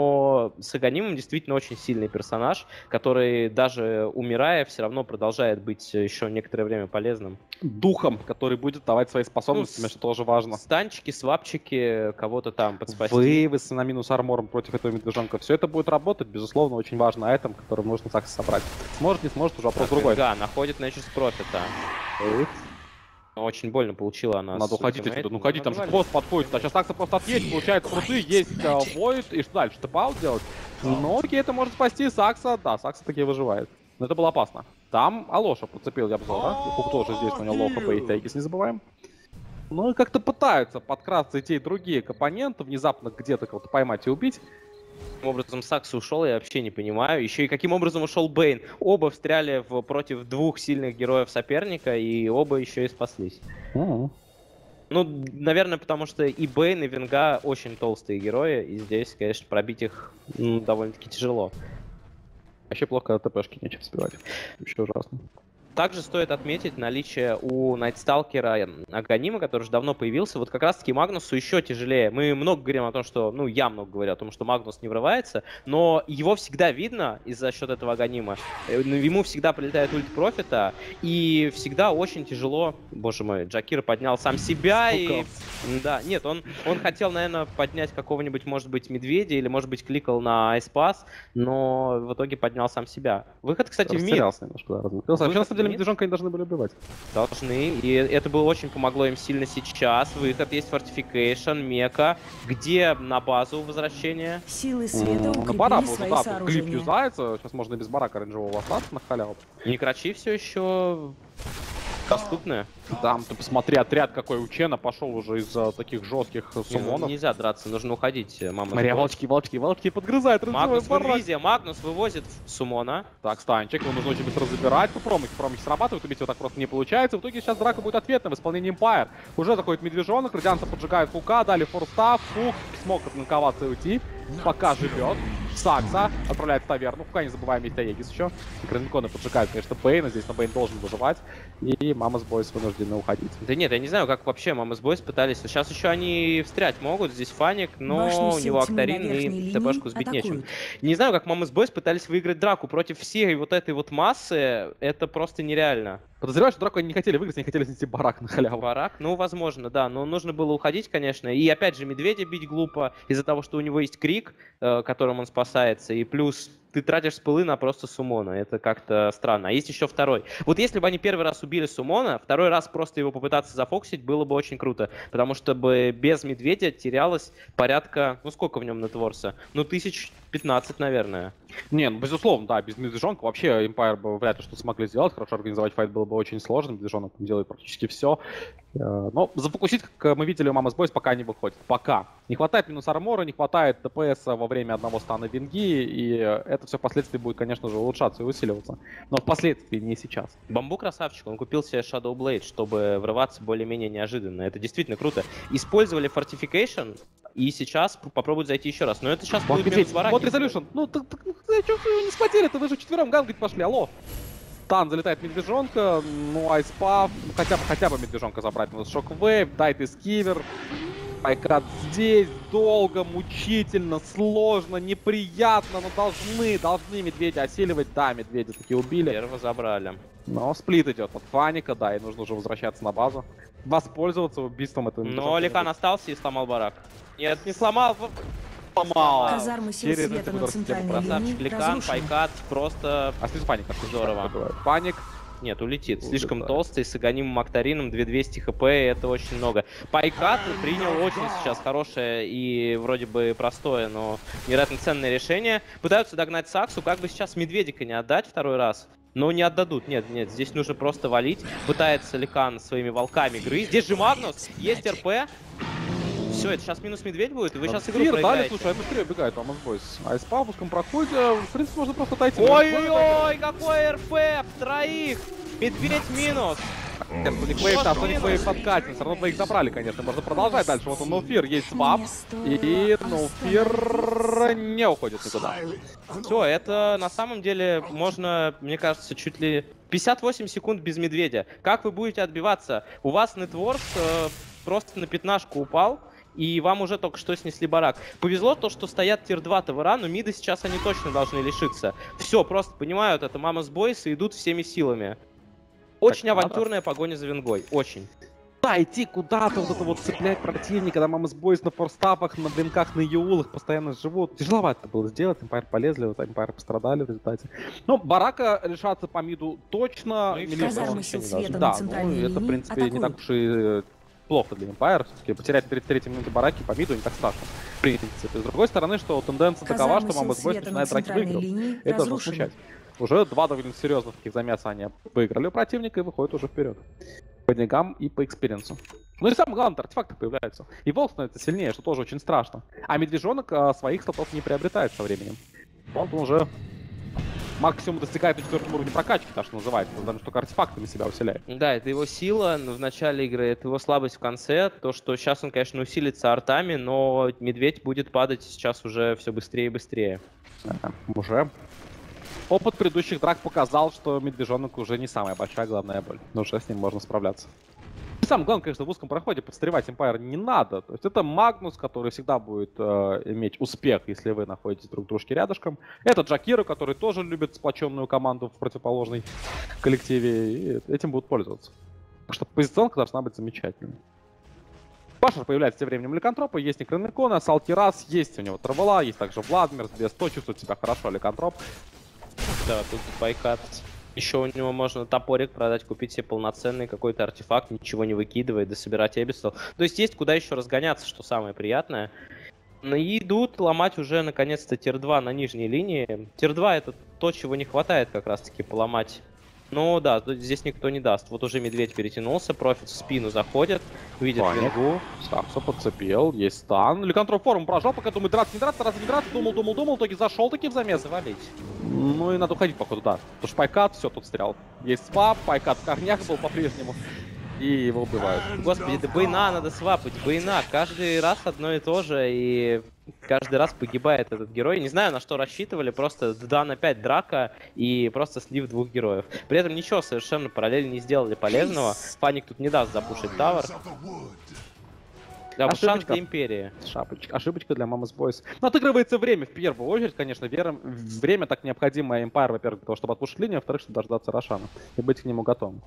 Speaker 4: но с Аганимом действительно очень сильный персонаж, который даже умирая все равно продолжает быть еще некоторое время полезным.
Speaker 3: Духом, который будет давать свои способности, что тоже важно.
Speaker 4: Станчики, свапчики, кого-то там подспасти.
Speaker 3: Вейвы на минус армором против этого медвежонка. Все это будет работать, безусловно, очень важно айтем, которым нужно Сакс собрать. Сможет, не сможет, уже вопрос другой.
Speaker 4: Да, находит Nature's Prophet. Очень больно получила она.
Speaker 3: Надо уходить отсюда. Ну ходи, там же хвост подходит. А сейчас Сакса просто отъедет, получается круты, есть Void, и что дальше? Тэп-аут делать? Ну окей, это может спасти Сакса. Да, Сакса таки выживает. Но это было опасно. Там Алоша подцепил Ябзора. И Хук тоже здесь, у него лоу хп и тейкис, не забываем. Ну и как-то пытаются подкрасться и те, и другие компоненты, внезапно где-то кого-то поймать и убить.
Speaker 4: Каким образом Сакс ушел, я вообще не понимаю. Еще и каким образом ушел Бэйн. Оба встряли против двух сильных героев соперника, и оба еще и спаслись. Ну, наверное, потому что и Бэйн, и Венга очень толстые герои, и здесь, конечно, пробить их довольно-таки тяжело.
Speaker 3: Вообще плохо ТПшки нечем сбивать. Вообще ужасно.
Speaker 4: Также стоит отметить наличие у Найтсталкера Аганима, который уже давно появился. Вот как раз-таки Магнусу еще тяжелее. Мы много говорим о том, что... Ну, я много говорю о том, что Магнус не врывается, но его всегда видно из-за счет этого Аганима. Ему всегда прилетает ульт профита, и всегда очень тяжело... Боже мой, Джакир поднял сам себя и... Да, нет, он хотел, наверное, поднять какого-нибудь, может быть, медведя, или, может быть, кликал на Айспас, но в итоге поднял сам себя. Выход, кстати, в мид.
Speaker 3: Немножко, да, вообще, на самом деле,
Speaker 4: Нет?
Speaker 3: медвежонка они должны были убивать.
Speaker 4: Должны. И это было очень помогло им сильно сейчас. Выход есть Fortification, Мека. Где на базу возвращение?
Speaker 1: Силы света
Speaker 3: Ну, пора
Speaker 1: укрепили
Speaker 3: было,
Speaker 1: свои
Speaker 3: да, тут клип
Speaker 1: сооружения.
Speaker 3: юзается, сейчас можно и без барака оранжевого остаться на халяву.
Speaker 4: Некрачи все еще доступны.
Speaker 3: Да, ты посмотри, отряд какой у Чена пошел уже из-за таких жестких сумонов.
Speaker 4: Нельзя драться, нужно уходить. Мама.
Speaker 3: Смотри, волчки подгрызают
Speaker 4: Магнус в
Speaker 3: барак.
Speaker 4: инвизия, Магнус вывозит сумона.
Speaker 3: Так, Станчик, его нужно очень быстро забирать. Ну, промахи срабатывают, убить его так просто не получается. В итоге сейчас драка будет ответная в исполнении Empire. Уже заходит медвежонок, радианцы поджигают Хука, дали форстав, Хук смог отнанковаться и уйти. Пока живет. Сакса отправляет в таверну. Хука не забываем, есть Аегис еще. И Кранконы поджигают, конечно, Бейна. Здесь на Бейн должен выживать. И Мамас Бойс вынуждены уходить.
Speaker 4: Да нет, я не знаю, как вообще Мамас Бойс пытались. Сейчас еще они встрять могут. Здесь Фаник, но
Speaker 1: Башню
Speaker 4: у него
Speaker 1: сил тьмы на
Speaker 4: Актарин
Speaker 1: верхней
Speaker 4: и
Speaker 1: линии
Speaker 4: ТПшку сбить нечем.
Speaker 1: атакуют.
Speaker 4: Не знаю, как Мамас Бойс пытались выиграть драку против всей вот этой вот массы. Это просто нереально.
Speaker 3: Подозреваю, что драку они не хотели выиграть, они хотели снести барак на халяву.
Speaker 4: Барак, ну, возможно, да, но нужно было уходить, конечно. И опять же, медведя бить глупо из-за того, что у него есть крик, которым он спасается, и плюс ты тратишь спылы на просто суммона. Это как-то странно. А есть еще второй. Вот если бы они первый раз убили суммона, второй раз просто его попытаться зафоксить было бы очень круто. Потому что бы без медведя терялось порядка... Ну, сколько в нем нетворса? Ну, 1015, наверное.
Speaker 3: Не, ну, безусловно, да, без медвежонка вообще Empire бы вряд ли что смогли сделать. Хорошо организовать файт было бы очень сложно. Медвежонок там делает практически все. Но зафокусить, как мы видели, у Мамас Бойс пока не выходит. Пока. Не хватает минус армора, не хватает ДПС во время одного стана винги. И это все впоследствии будет, конечно же, улучшаться и усиливаться. Но впоследствии, не сейчас.
Speaker 4: Бамбу красавчик, он купил себе Shadow Blade, чтобы врываться более-менее неожиданно. Это действительно круто. Использовали Fortification, и сейчас попробуют зайти еще раз. Но это сейчас будет минус бараки.
Speaker 3: Вот Resolution. Ну, что вы не схватили-то? Вы же вчетвером гангать пошли, алло. Тан залетает медвежонка, ну айспав, хотя бы медвежонка забрать. У нас шоквейв, дайт эскивер. Пайкат здесь долго, мучительно, сложно, неприятно, но должны медведя осиливать. Да, медведя таки убили.
Speaker 4: Первого забрали.
Speaker 3: Но сплит идет от Фаника, да, и нужно уже возвращаться на базу. Воспользоваться убийством этого
Speaker 4: Но
Speaker 3: медвежонка.
Speaker 4: Ликан остался и сломал барак. Нет, не сломал.
Speaker 3: Сломал.
Speaker 1: Казармы сил
Speaker 3: Через
Speaker 1: света
Speaker 3: это
Speaker 1: на
Speaker 3: удар
Speaker 1: центральной
Speaker 3: системы
Speaker 1: линии
Speaker 4: Красавчик Ликан,
Speaker 1: разрушены.
Speaker 4: Пайкат, просто...
Speaker 3: А снизу Паник.
Speaker 4: Здорово.
Speaker 3: Паник.
Speaker 4: Нет, улетит.
Speaker 3: Улетает.
Speaker 4: Слишком толстый, с агонимым Актарином, 2200 хп, это очень много. Пайкат принял очень сейчас хорошее и вроде бы простое, но невероятно ценное решение. Пытаются догнать Саксу, как бы сейчас Медведика не отдать второй раз. Но не отдадут. Нет, здесь нужно просто валить. Пытается Ликан своими волками грызть. Здесь же Магнус, есть РП. Все, это сейчас минус медведь будет, и вы сейчас игру
Speaker 3: Фир дали,
Speaker 4: проиграете.
Speaker 3: слушай, быстрее убегает Мамас Бойс. А из по узком проходе, в принципе, можно просто отойти.
Speaker 4: Ой-ой-ой, какой РП! Троих! Медведь минус!
Speaker 3: Соник Вейв подкатен, все равно двоих забрали, конечно. Можно продолжать дальше. Вот он, Ноуфир, есть свап. И Ноуфир не уходит никуда.
Speaker 4: Все, это на самом деле можно, мне кажется, чуть ли 58 секунд без медведя. Как вы будете отбиваться? У вас нетворс просто на пятнашку упал. И вам уже только что снесли барак. Повезло то, что стоят тир-2 тавера, но миды сейчас они точно должны лишиться. Все, просто понимают, это Мамас Бойс и идут всеми силами. Очень
Speaker 3: Так,
Speaker 4: авантюрная погоня за вингой, очень.
Speaker 3: Да, идти куда-то, вот это вот цеплять противника, когда Мамас Бойс на форстапах, на блинках, на юулах постоянно живут. Тяжеловато было сделать, Empire полезли, вот Empire пострадали в результате. Но барака решаться по миду точно.
Speaker 4: Ну и
Speaker 3: Миллион
Speaker 1: казармы
Speaker 3: ничего
Speaker 1: сил
Speaker 3: не
Speaker 1: света
Speaker 3: должны.
Speaker 1: на
Speaker 3: Да,
Speaker 1: центральной
Speaker 3: ну это, в
Speaker 1: линии
Speaker 3: принципе, не так
Speaker 1: атакуют.
Speaker 3: уж и плохо для Empire. Все-таки потерять 33-й минуте бараки по миду не так страшно. В принципе. С другой стороны, что тенденция такова,
Speaker 1: Казармы
Speaker 3: что
Speaker 1: сил
Speaker 3: Мамас Бойс
Speaker 1: света на
Speaker 3: начинает драки
Speaker 1: центральной
Speaker 3: выигрывать.
Speaker 1: линии
Speaker 3: Это должно
Speaker 1: разрушены.
Speaker 3: смущать. Уже два довольно серьезных таких замеса они выиграли у противника и выходят уже вперед. По деньгам и по экспириенсу. Ну и самое главное, артефакты появляются. И волк становится сильнее, что тоже очень страшно. А медвежонок своих слотов не приобретает со временем. Он уже максимум достигает на 4-м уровне прокачки, так что называется. Он даже только артефактами себя усиляет.
Speaker 4: Да, это его сила в начале игры, это его слабость в конце. То, что сейчас он, конечно, усилится артами, но медведь будет падать сейчас уже все быстрее и быстрее.
Speaker 3: Уже. Опыт предыдущих драк показал, что медвежонок уже не самая большая главная боль. Но уже с ним можно справляться. И самое главное, конечно, в узком проходе подстревать Empire не надо. То есть это Магнус, который всегда будет иметь успех, если вы находитесь друг дружки рядышком. Это Джакира, который тоже любит сплоченную команду в противоположной коллективе. И этим будут пользоваться. Так что позиционка должна быть замечательной. Башер появляется тем временем Ликантропа, есть Некронекона, Салтирас, есть у него Травела, есть также Владмир, без 100 чувствует себя хорошо Ликантроп.
Speaker 4: Да, тут Пайкат Еще у него можно топорик продать, купить себе полноценный какой-то артефакт, ничего не выкидывая, дособирать эбистов. То есть есть куда еще разгоняться, что самое приятное. Ну и идут ломать уже наконец-то тир-2 на нижней линии. Тир-2 это то, чего не хватает как раз-таки поломать. Ну да, здесь никто не даст. Вот уже медведь перетянулся, профит в спину заходит, видит вингу.
Speaker 3: Сакса подцепил, есть стан. Ликантроп форму прожал, пока думает драться, не драться, думал, в итоге зашел таки в замес.
Speaker 4: Завалить.
Speaker 3: Ну и надо уходить, походу, да. Потому что Пайкат, все, тут стрял. Есть свап, Пайкат в корнях был по-прежнему. И его убивают.
Speaker 4: Господи, да Бэйна надо свапать, Бэйна. Каждый раз одно и то же, и каждый раз погибает этот герой. Не знаю, на что рассчитывали, просто дан опять драка и просто слив двух героев. При этом ничего совершенно параллельно не сделали полезного. Фаник тут не даст запушить тавер. Да, шанс для Империи.
Speaker 3: Ошибочка для Mama's Boys. Но отыгрывается время в первую очередь, конечно. Время так необходимо Empire, во-первых, для того, чтобы отпушить линию, во-вторых, чтобы дождаться Рошана и быть к нему готовым.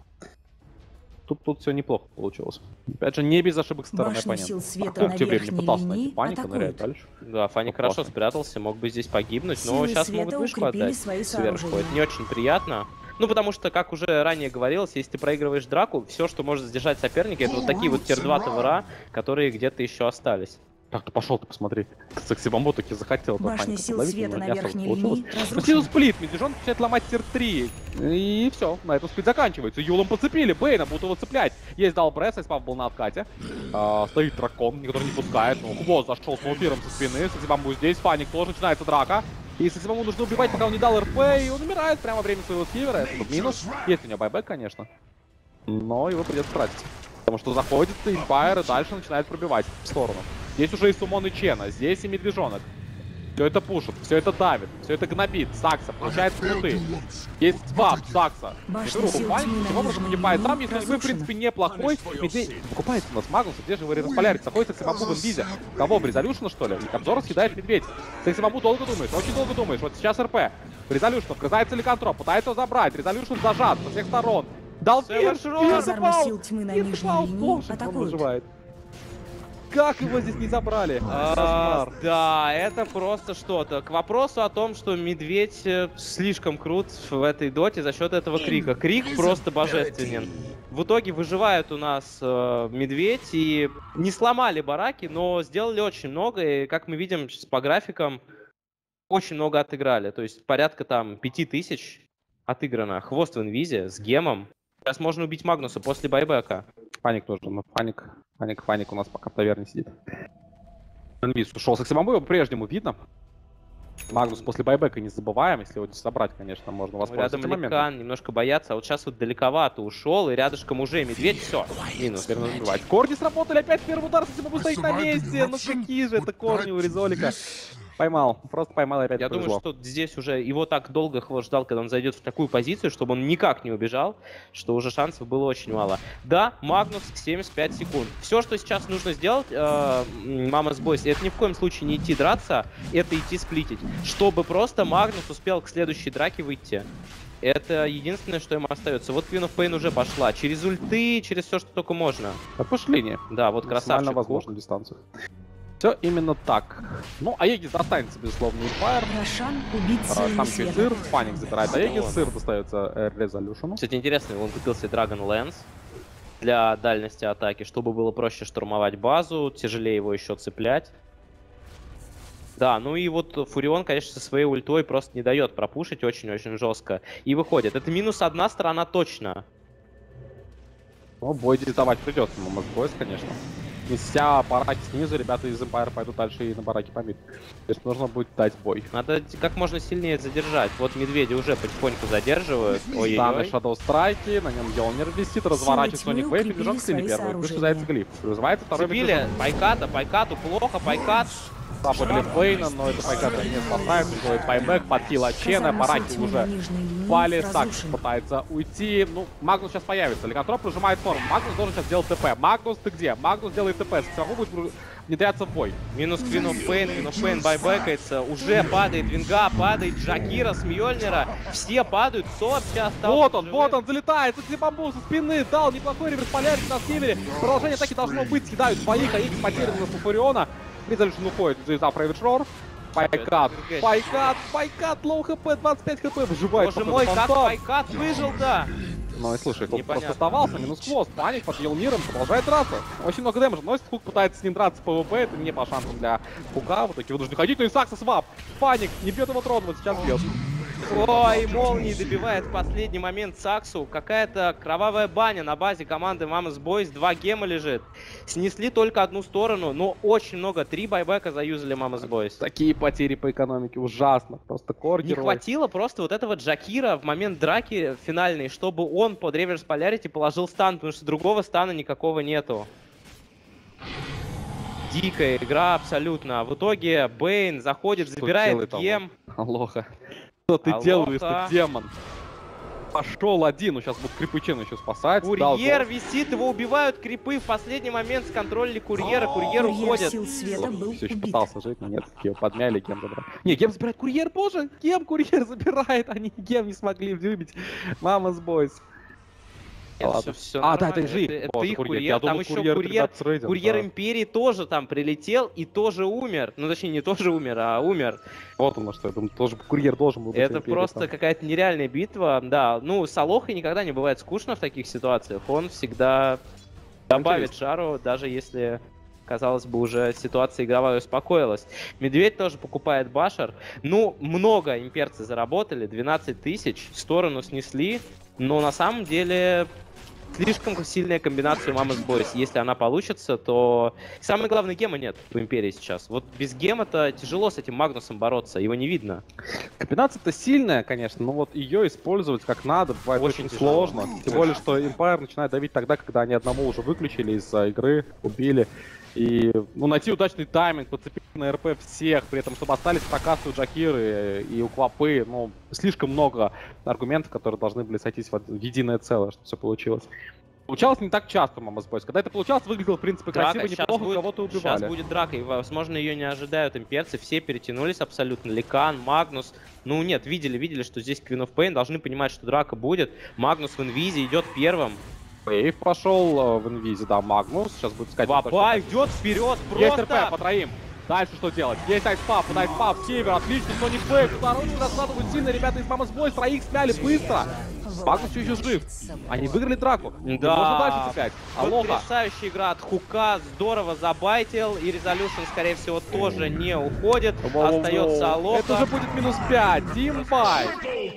Speaker 3: Тут все неплохо получилось. Опять же, не без ошибок со стороны оппонента. Паук тем временем пытался найти Фаника, ныряет дальше.
Speaker 4: Да, Фаник хорошо спрятался, мог бы здесь погибнуть, но сейчас могут вышку отдать сверху. Это не очень приятно. Ну, потому что, как уже ранее говорилось, если ты проигрываешь драку, все, что может сдержать соперника, это вот такие вот тир-2 тавера, которые где-то еще остались.
Speaker 3: Так, ты пошел, ты посмотри. Секси Бамбу таки захотел.
Speaker 1: Башня сил света на верхней линии
Speaker 3: разрушена. Сплит, медвежонок начинает ломать тир-3. И все, на этом сплит заканчивается. Юлом подцепили, Бэйна будут его цеплять. Есть дал пресс, Айспав был на откате. Стоит дракон, который не пускает. Ну, Хвост зашел с маупиром со спины. Секси Бамбу здесь, Фаник тоже, начинается драка. И Секси Бамбу нужно убивать, пока он не дал РП, и он умирает прямо во время своего скивера. Это тут минус. Есть у него байбек, конечно. Но его придется тратить. Потому что заходит Empire и дальше начинает пробивать в сторону. Здесь уже и Сумон, и Чена, здесь и Медвежонок. Все это пушит, все это давит, все это гнобит. Сакса получает круты. Есть свап Сакса. Таким образом погибает там, если вы, в принципе, неплохой. Медведь покупает у нас Магнус, где же вы распалярите? Находится Секси-Бамбу в инвизе. Кого, в Резолюшена, что ли? И обзор съедает Медведь. Секси-Бамбу долго думаешь, очень долго думаешь. Вот сейчас РП. Резолюшен, вгрызается Ликантроп, пытается его забрать. Резолюшен зажат со всех сторон. Дал пирс,
Speaker 1: сил тьмы на нижней линии атакуют.
Speaker 3: Как его здесь не забрали?
Speaker 4: Да, это просто что-то. К вопросу о том, что медведь слишком крут в этой доте за счет этого крика. Крик просто божественен. В итоге выживает у нас медведь, и не сломали бараки, но сделали очень много, и как мы видим по графикам, очень много отыграли. То есть порядка там 5000 отыграно. Хвост в инвизе с гемом. Сейчас можно убить Магнуса после байбека.
Speaker 3: Фаник тоже, но Фаник у нас пока в таверне сидит. Инвиз ушел. Секси-Бамбу его по-прежнему видно. Магнус после байбека не забываем, если его собрать, конечно, можно воспользоваться.
Speaker 4: Рядом Ликан, немножко боятся, а вот сейчас вот далековато ушел, и рядышком уже медведь, все, минус.
Speaker 3: Теперь нужно убивать. Корни сработали, опять первый удар, Секси-Бамбу стоит на месте, ну какие же это корни у Резолика. Поймал, просто поймал и опять
Speaker 4: Я
Speaker 3: повезло.
Speaker 4: думаю, что здесь уже его так долго Хвост ждал, когда он зайдет в такую позицию, чтобы он никак не убежал, что уже шансов было очень мало. Да, Магнус 75 секунд. Все, что сейчас нужно сделать, Mama's Boys, это ни в коем случае не идти драться, это идти сплитить, чтобы просто Магнус успел к следующей драке выйти. Это единственное, что ему остается. Вот Queen of Pain уже пошла. Через ульты, через все, что только можно.
Speaker 3: Отпушление.
Speaker 4: Да, вот красавчик.
Speaker 3: Возможно, дистанцию. Все именно так. Ну, Аегис достанется, безусловно, Empire.
Speaker 1: Рошан убить
Speaker 3: там сыр, Фаник забирает Аегис, сыр достается Резолюшену.
Speaker 4: Кстати, интересно, он купил себе Dragon Lance для дальности атаки, чтобы было проще штурмовать базу, тяжелее его еще цеплять. Да, ну и вот Фурион, конечно, со своей ультой просто не дает пропушить очень-очень жестко. И выходит. Это минус одна сторона точно.
Speaker 3: Ну, бой диктовать придется, Mama's Boys, конечно. Неся бараки снизу, ребята из Empire пойдут дальше и на бараки помит. То есть нужно будет дать бой.
Speaker 4: Надо как можно сильнее задержать. Вот медведи уже потихоньку задерживают. Ой-ой-ой.
Speaker 3: Данный Shadow Strike, на нем Йолнир висит, разворачивается Соник Вейв, и бежок сильный первый. Вышибается Глиф. Вызывается второй
Speaker 4: Цепили Пайкату плохо, Пайкат.
Speaker 3: Сапали Бэйна, но это Пайката не спасает, делает байбек, подхила Чена, бараки уже пали, Сакс пытается уйти, ну, Магнус сейчас появится, Ликантроп прижимает форму, Магнус должен сейчас сделать ТП, Магнус ты где? Магнус делает ТП, Секси-Бамбу будет внедряться в бой.
Speaker 4: Минус Queen of Pain байбекается, уже падает Винга, падает Джакира с Мьёльнира, все падают, кто вообще остался?
Speaker 3: Вот он, залетает, Секси-Бамбу со спины, дал неплохой реверс полярик на скивере, продолжение атаки должно быть, съедают своих, а их потеряны на Фуриона. Резолюшн уходит из Private Roar. Пайкат, лоу хп, 25 хп, выживает.
Speaker 4: Боже мой, как Пайкат выжил-то!
Speaker 3: Ну и слушай, Хук
Speaker 4: Непонятно.
Speaker 3: просто оставался, минус хвост, Паник под Елмиром продолжает драться. Очень много дэмэджа носит, Хук пытается с ним драться в ПВП, это не по шансам для Хука, в итоге вынужден ходить, ну и Сакса свап. Паник, не бьет его трон, вот сейчас бьет.
Speaker 4: Ой, молнии добивает в последний момент Саксу. Какая-то кровавая баня на базе команды Mama's Boys. 2 гема лежит. Снесли только одну сторону, но очень много. 3 байбека заюзали Mama's Boys.
Speaker 3: Такие потери по экономике, ужасно. Просто кор
Speaker 4: Не
Speaker 3: герой.
Speaker 4: хватило просто вот этого Джакира в момент драки финальной, чтобы он под Reverse Polarity положил стан, потому что другого стана никакого нету. Дикая игра абсолютно. В итоге Бэйн заходит, забирает гем.
Speaker 3: Алоха. Что ты
Speaker 4: Алоха.
Speaker 3: делаешь, ты демон? Пошел один, ну сейчас будут крипычину еще спасать.
Speaker 4: Курьер висит, его убивают, крипы в последний момент сконтролили курьера, курьер уходит.
Speaker 1: Сил света был
Speaker 3: Все еще
Speaker 1: убит.
Speaker 3: пытался жить, но нет, его подмяли, гем забрал. Не, гем забирает курьер, боже, гем курьер забирает, они гем не смогли выбить. Mama's Boys. Ладно.
Speaker 4: Всё
Speaker 3: Да,
Speaker 4: нормально.
Speaker 3: это же
Speaker 4: Это
Speaker 3: Боже,
Speaker 4: их
Speaker 3: курьер.
Speaker 4: курьер,
Speaker 3: Я
Speaker 4: там
Speaker 3: думал,
Speaker 4: еще
Speaker 3: курьер
Speaker 4: курьер,
Speaker 3: 13 рейдинг,
Speaker 4: курьер
Speaker 3: да.
Speaker 4: Империи тоже там прилетел и тоже умер. Ну, точнее, не тоже умер, а умер.
Speaker 3: Вот оно что, я думаю, тоже курьер должен был быть.
Speaker 4: Это
Speaker 3: Империи
Speaker 4: просто
Speaker 3: там.
Speaker 4: какая-то нереальная битва. Да, ну, с Алохой никогда не бывает скучно в таких ситуациях. Он всегда добавит шару, даже если, казалось бы, уже ситуация игровая успокоилась. Медведь тоже покупает башер. Ну, много имперцы заработали, 12 тысяч, в сторону снесли. Но на самом деле слишком сильная комбинация Mama's Boys. Если она получится, то... Самое главное, гема нет у Империи сейчас. Вот без гема-то тяжело с этим Магнусом бороться, его не видно.
Speaker 3: Комбинация-то сильная, конечно, но вот ее использовать как надо бывает
Speaker 4: Очень
Speaker 3: очень
Speaker 4: тяжело.
Speaker 3: сложно. Тем более, что Empire начинает давить тогда, когда они одного уже выключили из игры, убили. И ну, найти удачный тайминг, подцепить на РП всех, при этом, чтобы остались прокасты у Джакиры и у Квапы, ну, слишком много аргументов, которые должны были сойтись в единое целое, чтобы все получилось. Получалось не так часто у Mama's Boys. Когда это получалось, выглядело, в принципе, красиво, неплохо, кого-то убивали.
Speaker 4: Сейчас будет драка, и, возможно, ее не ожидают имперцы. Все перетянулись абсолютно. Ликан, Магнус. Ну нет, видели, что здесь Queen of Pain. Должны понимать, что драка будет. Магнус в инвизе идет первым.
Speaker 3: Вейв пошел в инвизе, да, Магнус. Сейчас будет искать...
Speaker 4: Вапа идет вперед,
Speaker 3: Есть РП
Speaker 4: просто!
Speaker 3: по троим. Дальше что делать? Есть айспап, Север, отлично, Соник Фейк, второй раскладывают сильно, ребята из Mama's Boys, троих сняли быстро. Магнус все еще жив. Они выиграли драку.
Speaker 4: Да.
Speaker 3: Можно дальше цеплять. Алоха.
Speaker 4: Потрясающая игра от Хука, здорово забайтил, и Resolution, скорее всего, тоже не уходит. Остается Алоха.
Speaker 3: Это уже будет минус 5, тимбайт.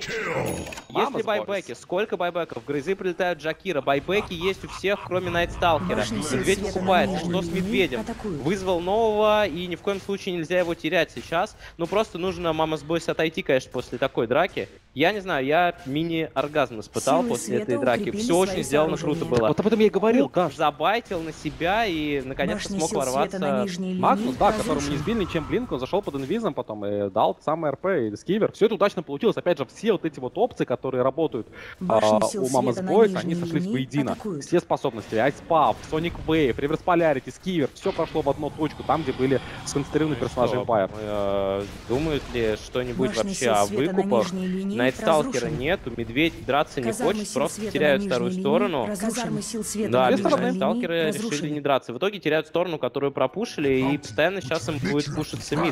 Speaker 4: Если байбеки, сколько байбеков? Грызы прилетают Джакира, байбеки есть у всех, кроме Найтсталкера.
Speaker 1: Башня сил
Speaker 4: Медведь
Speaker 1: света
Speaker 4: покупает,
Speaker 1: на
Speaker 4: что
Speaker 1: нижней
Speaker 4: с
Speaker 1: линии
Speaker 4: Медведем?
Speaker 1: атакуют.
Speaker 4: Вызвал нового, и ни в коем случае нельзя его терять сейчас. Ну просто нужно Mama's Boys отойти, конечно, после такой драки. Я не знаю, я мини-оргазм испытал
Speaker 1: Силы
Speaker 4: после
Speaker 1: света
Speaker 4: этой драки.
Speaker 1: укрепили
Speaker 4: Все очень
Speaker 1: свои
Speaker 4: сделано круто
Speaker 1: сооружения.
Speaker 4: было.
Speaker 3: Вот об этом я и говорил,
Speaker 4: Хук
Speaker 3: да.
Speaker 4: забайтил на себя и наконец-то
Speaker 1: Башня
Speaker 4: смог
Speaker 1: сил света на
Speaker 4: ворваться.
Speaker 1: нижней линии
Speaker 3: Магнус, да, которому
Speaker 1: разрушена.
Speaker 3: не сбили ничем блинк, он зашел под инвизом потом и дал самый РП и скивер. Все это удачно получилось. Опять же, все вот эти вот опции, которые работают
Speaker 1: Башня сил
Speaker 3: у Mama's
Speaker 1: света на
Speaker 3: Boys, они
Speaker 1: нижней
Speaker 3: сошлись
Speaker 1: линии
Speaker 3: воедино.
Speaker 1: атакуют.
Speaker 3: Все способности, Айспап, Sonic Wave, Reverse Polarity, скивер, все прошло в одну точку, там, где были сконцентрированы персонажи Empire.
Speaker 4: Думают ли что-нибудь
Speaker 1: Башня
Speaker 4: вообще
Speaker 1: сил
Speaker 4: о
Speaker 1: света на
Speaker 4: выкупах?
Speaker 1: нижней линии
Speaker 4: Найтсталкера
Speaker 1: разрушена.
Speaker 4: нету, Медведь драться не
Speaker 1: Казармы
Speaker 4: хочет,
Speaker 1: сил
Speaker 4: просто
Speaker 1: света
Speaker 4: теряют
Speaker 1: на
Speaker 4: вторую
Speaker 1: нижней
Speaker 4: сторону.
Speaker 1: линии Казармы сил света
Speaker 4: Да,
Speaker 1: на
Speaker 3: без
Speaker 1: нижней
Speaker 3: стороны.
Speaker 1: линии
Speaker 4: Найтсталкеры решили
Speaker 1: разрушены.
Speaker 4: не драться. В итоге теряют сторону, которую пропушили, и постоянно сейчас им будет пушиться мид.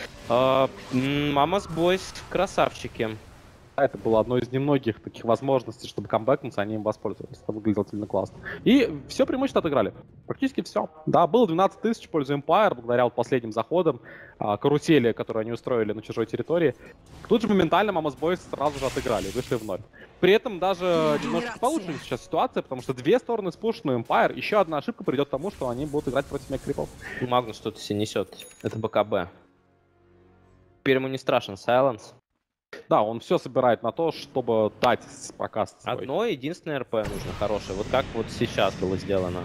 Speaker 4: Mama's Boys красавчики.
Speaker 3: Это было одно из немногих таких возможностей, чтобы камбэкнуться, они им воспользовались. Это выглядело сильно классно. И все преимущество отыграли. Практически все. Да, было 12 тысяч в пользу Empire, благодаря вот последним заходам, карусели, которые они устроили на чужой территории. Тут же моментально Mama's Boys сразу же отыграли, вышли в ноль. При этом даже немножко получше сейчас ситуация, потому что две стороны спушены Empire. Еще одна ошибка придет к тому, что они будут играть против мег-крипов.
Speaker 4: Магнус что-то себе несет. Это БКБ. Теперь ему не страшен Сайленс.
Speaker 3: Да, он все собирает на то, чтобы дать прокаст свой.
Speaker 4: Одно единственное РП нужно хорошее. Вот как вот сейчас было сделано.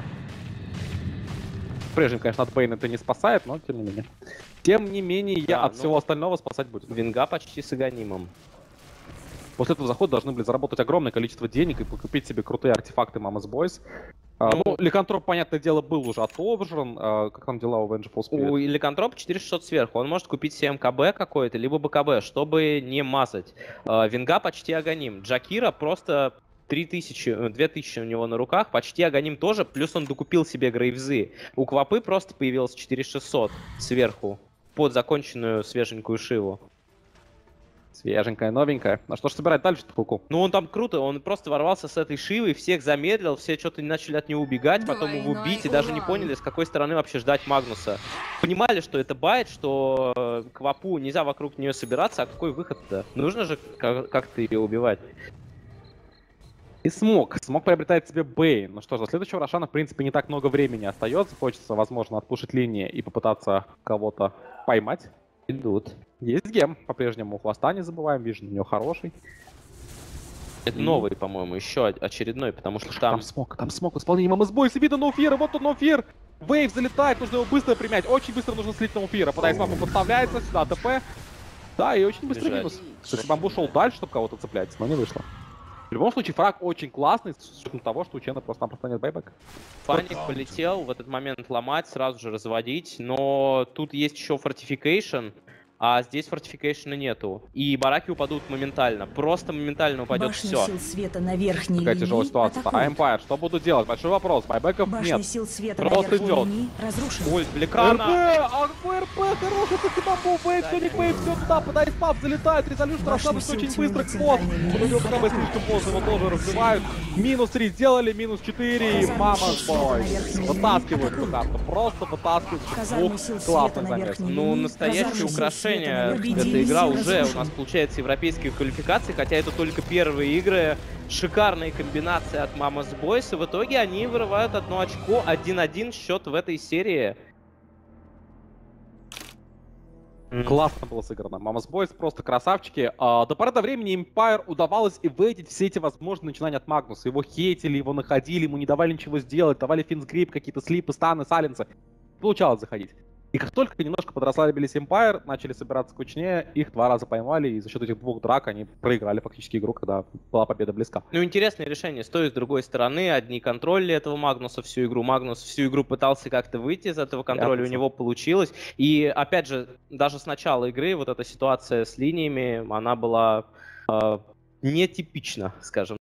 Speaker 3: Прежде, конечно, от Бэйна это не спасает, но тем не менее. Тем не менее,
Speaker 4: Да,
Speaker 3: от всего остального спасать будет.
Speaker 4: Винга почти с аганимом.
Speaker 3: После этого захода должны были заработать огромное количество денег и покупить себе крутые артефакты Mama's Boys. Ну, Ликантроп, понятное дело, был уже отобран. Как там дела у Vengeful Spirit?
Speaker 4: У Ликантропа 4600 сверху. Он может купить себе МКБ какой-то, либо БКБ, чтобы не мазать. Винга почти аганим. Джакира просто 3000, 2000 у него на руках, почти аганим тоже, плюс он докупил себе грейвзы. У Квапы просто появилось 4600 сверху. под законченную свеженькую Шиву.
Speaker 3: Свеженькая, новенькая. А что ж собирать дальше-то, Куку?
Speaker 4: Ну, он там круто, он просто ворвался с этой Шивой, всех замедлил, все что-то начали от него убегать, потом его бить, и даже не поняли, с какой стороны вообще ждать Магнуса. Понимали, что это байт, что Квапу нельзя вокруг нее собираться, а какой выход-то? Нужно же как-то ее убивать.
Speaker 3: И Смог приобретает себе Бэйн. Ну что ж, до следующего Рошана, в принципе, не так много времени остается. Хочется, возможно, отпушить линии и попытаться кого-то поймать.
Speaker 4: Идут.
Speaker 3: Есть гем, по-прежнему у хвоста не забываем, вижу, у него хороший.
Speaker 4: Это новый, по-моему, еще очередной, потому что
Speaker 3: Там смог в исполнении ММС-бойс, видно ноуфир, вот тут ноуфир. Вейв залетает, нужно его быстро примять, очень быстро нужно слить ноуфира. Пытаясь мапу подставляется, сюда ТП. Да, и очень быстрый минус. Кстати, Бамбу шел дальше, чтобы кого-то цеплять, но не вышло. В любом случае, фраг очень классный, с учетом того, что у Чена просто-напросто нет бэйбэка.
Speaker 4: Фаник полетел в этот момент ломать, сразу же разводить, но тут есть еще фортификейшн, а здесь фортификейшна нету. И бараки упадут моментально, просто моментально упадет
Speaker 1: Башня
Speaker 4: все.
Speaker 1: сил света на верхней
Speaker 3: Какая
Speaker 1: линии
Speaker 3: тяжелая ситуация. А
Speaker 1: атакует.
Speaker 3: Empire, что будут делать? Большой вопрос, байбеков
Speaker 1: Башня
Speaker 3: нет.
Speaker 1: сил света
Speaker 3: Просто
Speaker 1: на верхней
Speaker 3: идет.
Speaker 1: линии разрушена.
Speaker 4: Ульт
Speaker 3: РП!
Speaker 4: Бликана!
Speaker 3: РП хороший таки бамбу, Вейв, Соник Вейв, все туда, пытаясь мап, залетает, резолюшн раскладывается очень быстро, Квот. Убил КБ слишком поздно, его тоже разбивают. Минус 3 сделали, минус 4, и мама бой. Вытаскивают эту карту, просто вытаскивают
Speaker 1: Казармы
Speaker 3: двух
Speaker 1: сил света
Speaker 3: классных
Speaker 1: на
Speaker 3: замесов.
Speaker 1: верхней
Speaker 4: Ну,
Speaker 1: линии.
Speaker 4: настоящее
Speaker 1: Казармы сил
Speaker 4: украшение.
Speaker 1: света на
Speaker 4: Эта
Speaker 1: верхней
Speaker 4: игра
Speaker 1: линии
Speaker 4: уже у
Speaker 1: разрушена.
Speaker 4: нас получается европейские квалификации, хотя это только первые игры. Шикарные комбинации от Мамас Бойс, и в итоге они вырывают одно очко, 1-1 счет в этой серии.
Speaker 3: Классно было сыграно. Мамас Бойс просто красавчики. До поры до времени Empire удавалось эвейтить все эти возможные начинания от Магнуса. Его хейтили, его находили, ему не давали ничего сделать, давали финсгрип, какие-то слипы, станы, саленсы. Получалось заходить. И как только немножко подрасслабились Empire, начали собираться кучнее, их 2 раза поймали, и за счет этих 2 драк они проиграли фактически игру, когда была победа близка.
Speaker 4: Ну, интересное решение с той и с другой стороны. Одни контролили этого Магнуса всю игру. Магнус всю игру пытался как-то выйти из этого контроля, у него получилось. И, опять же, даже с начала игры вот эта ситуация с линиями, она была нетипична, скажем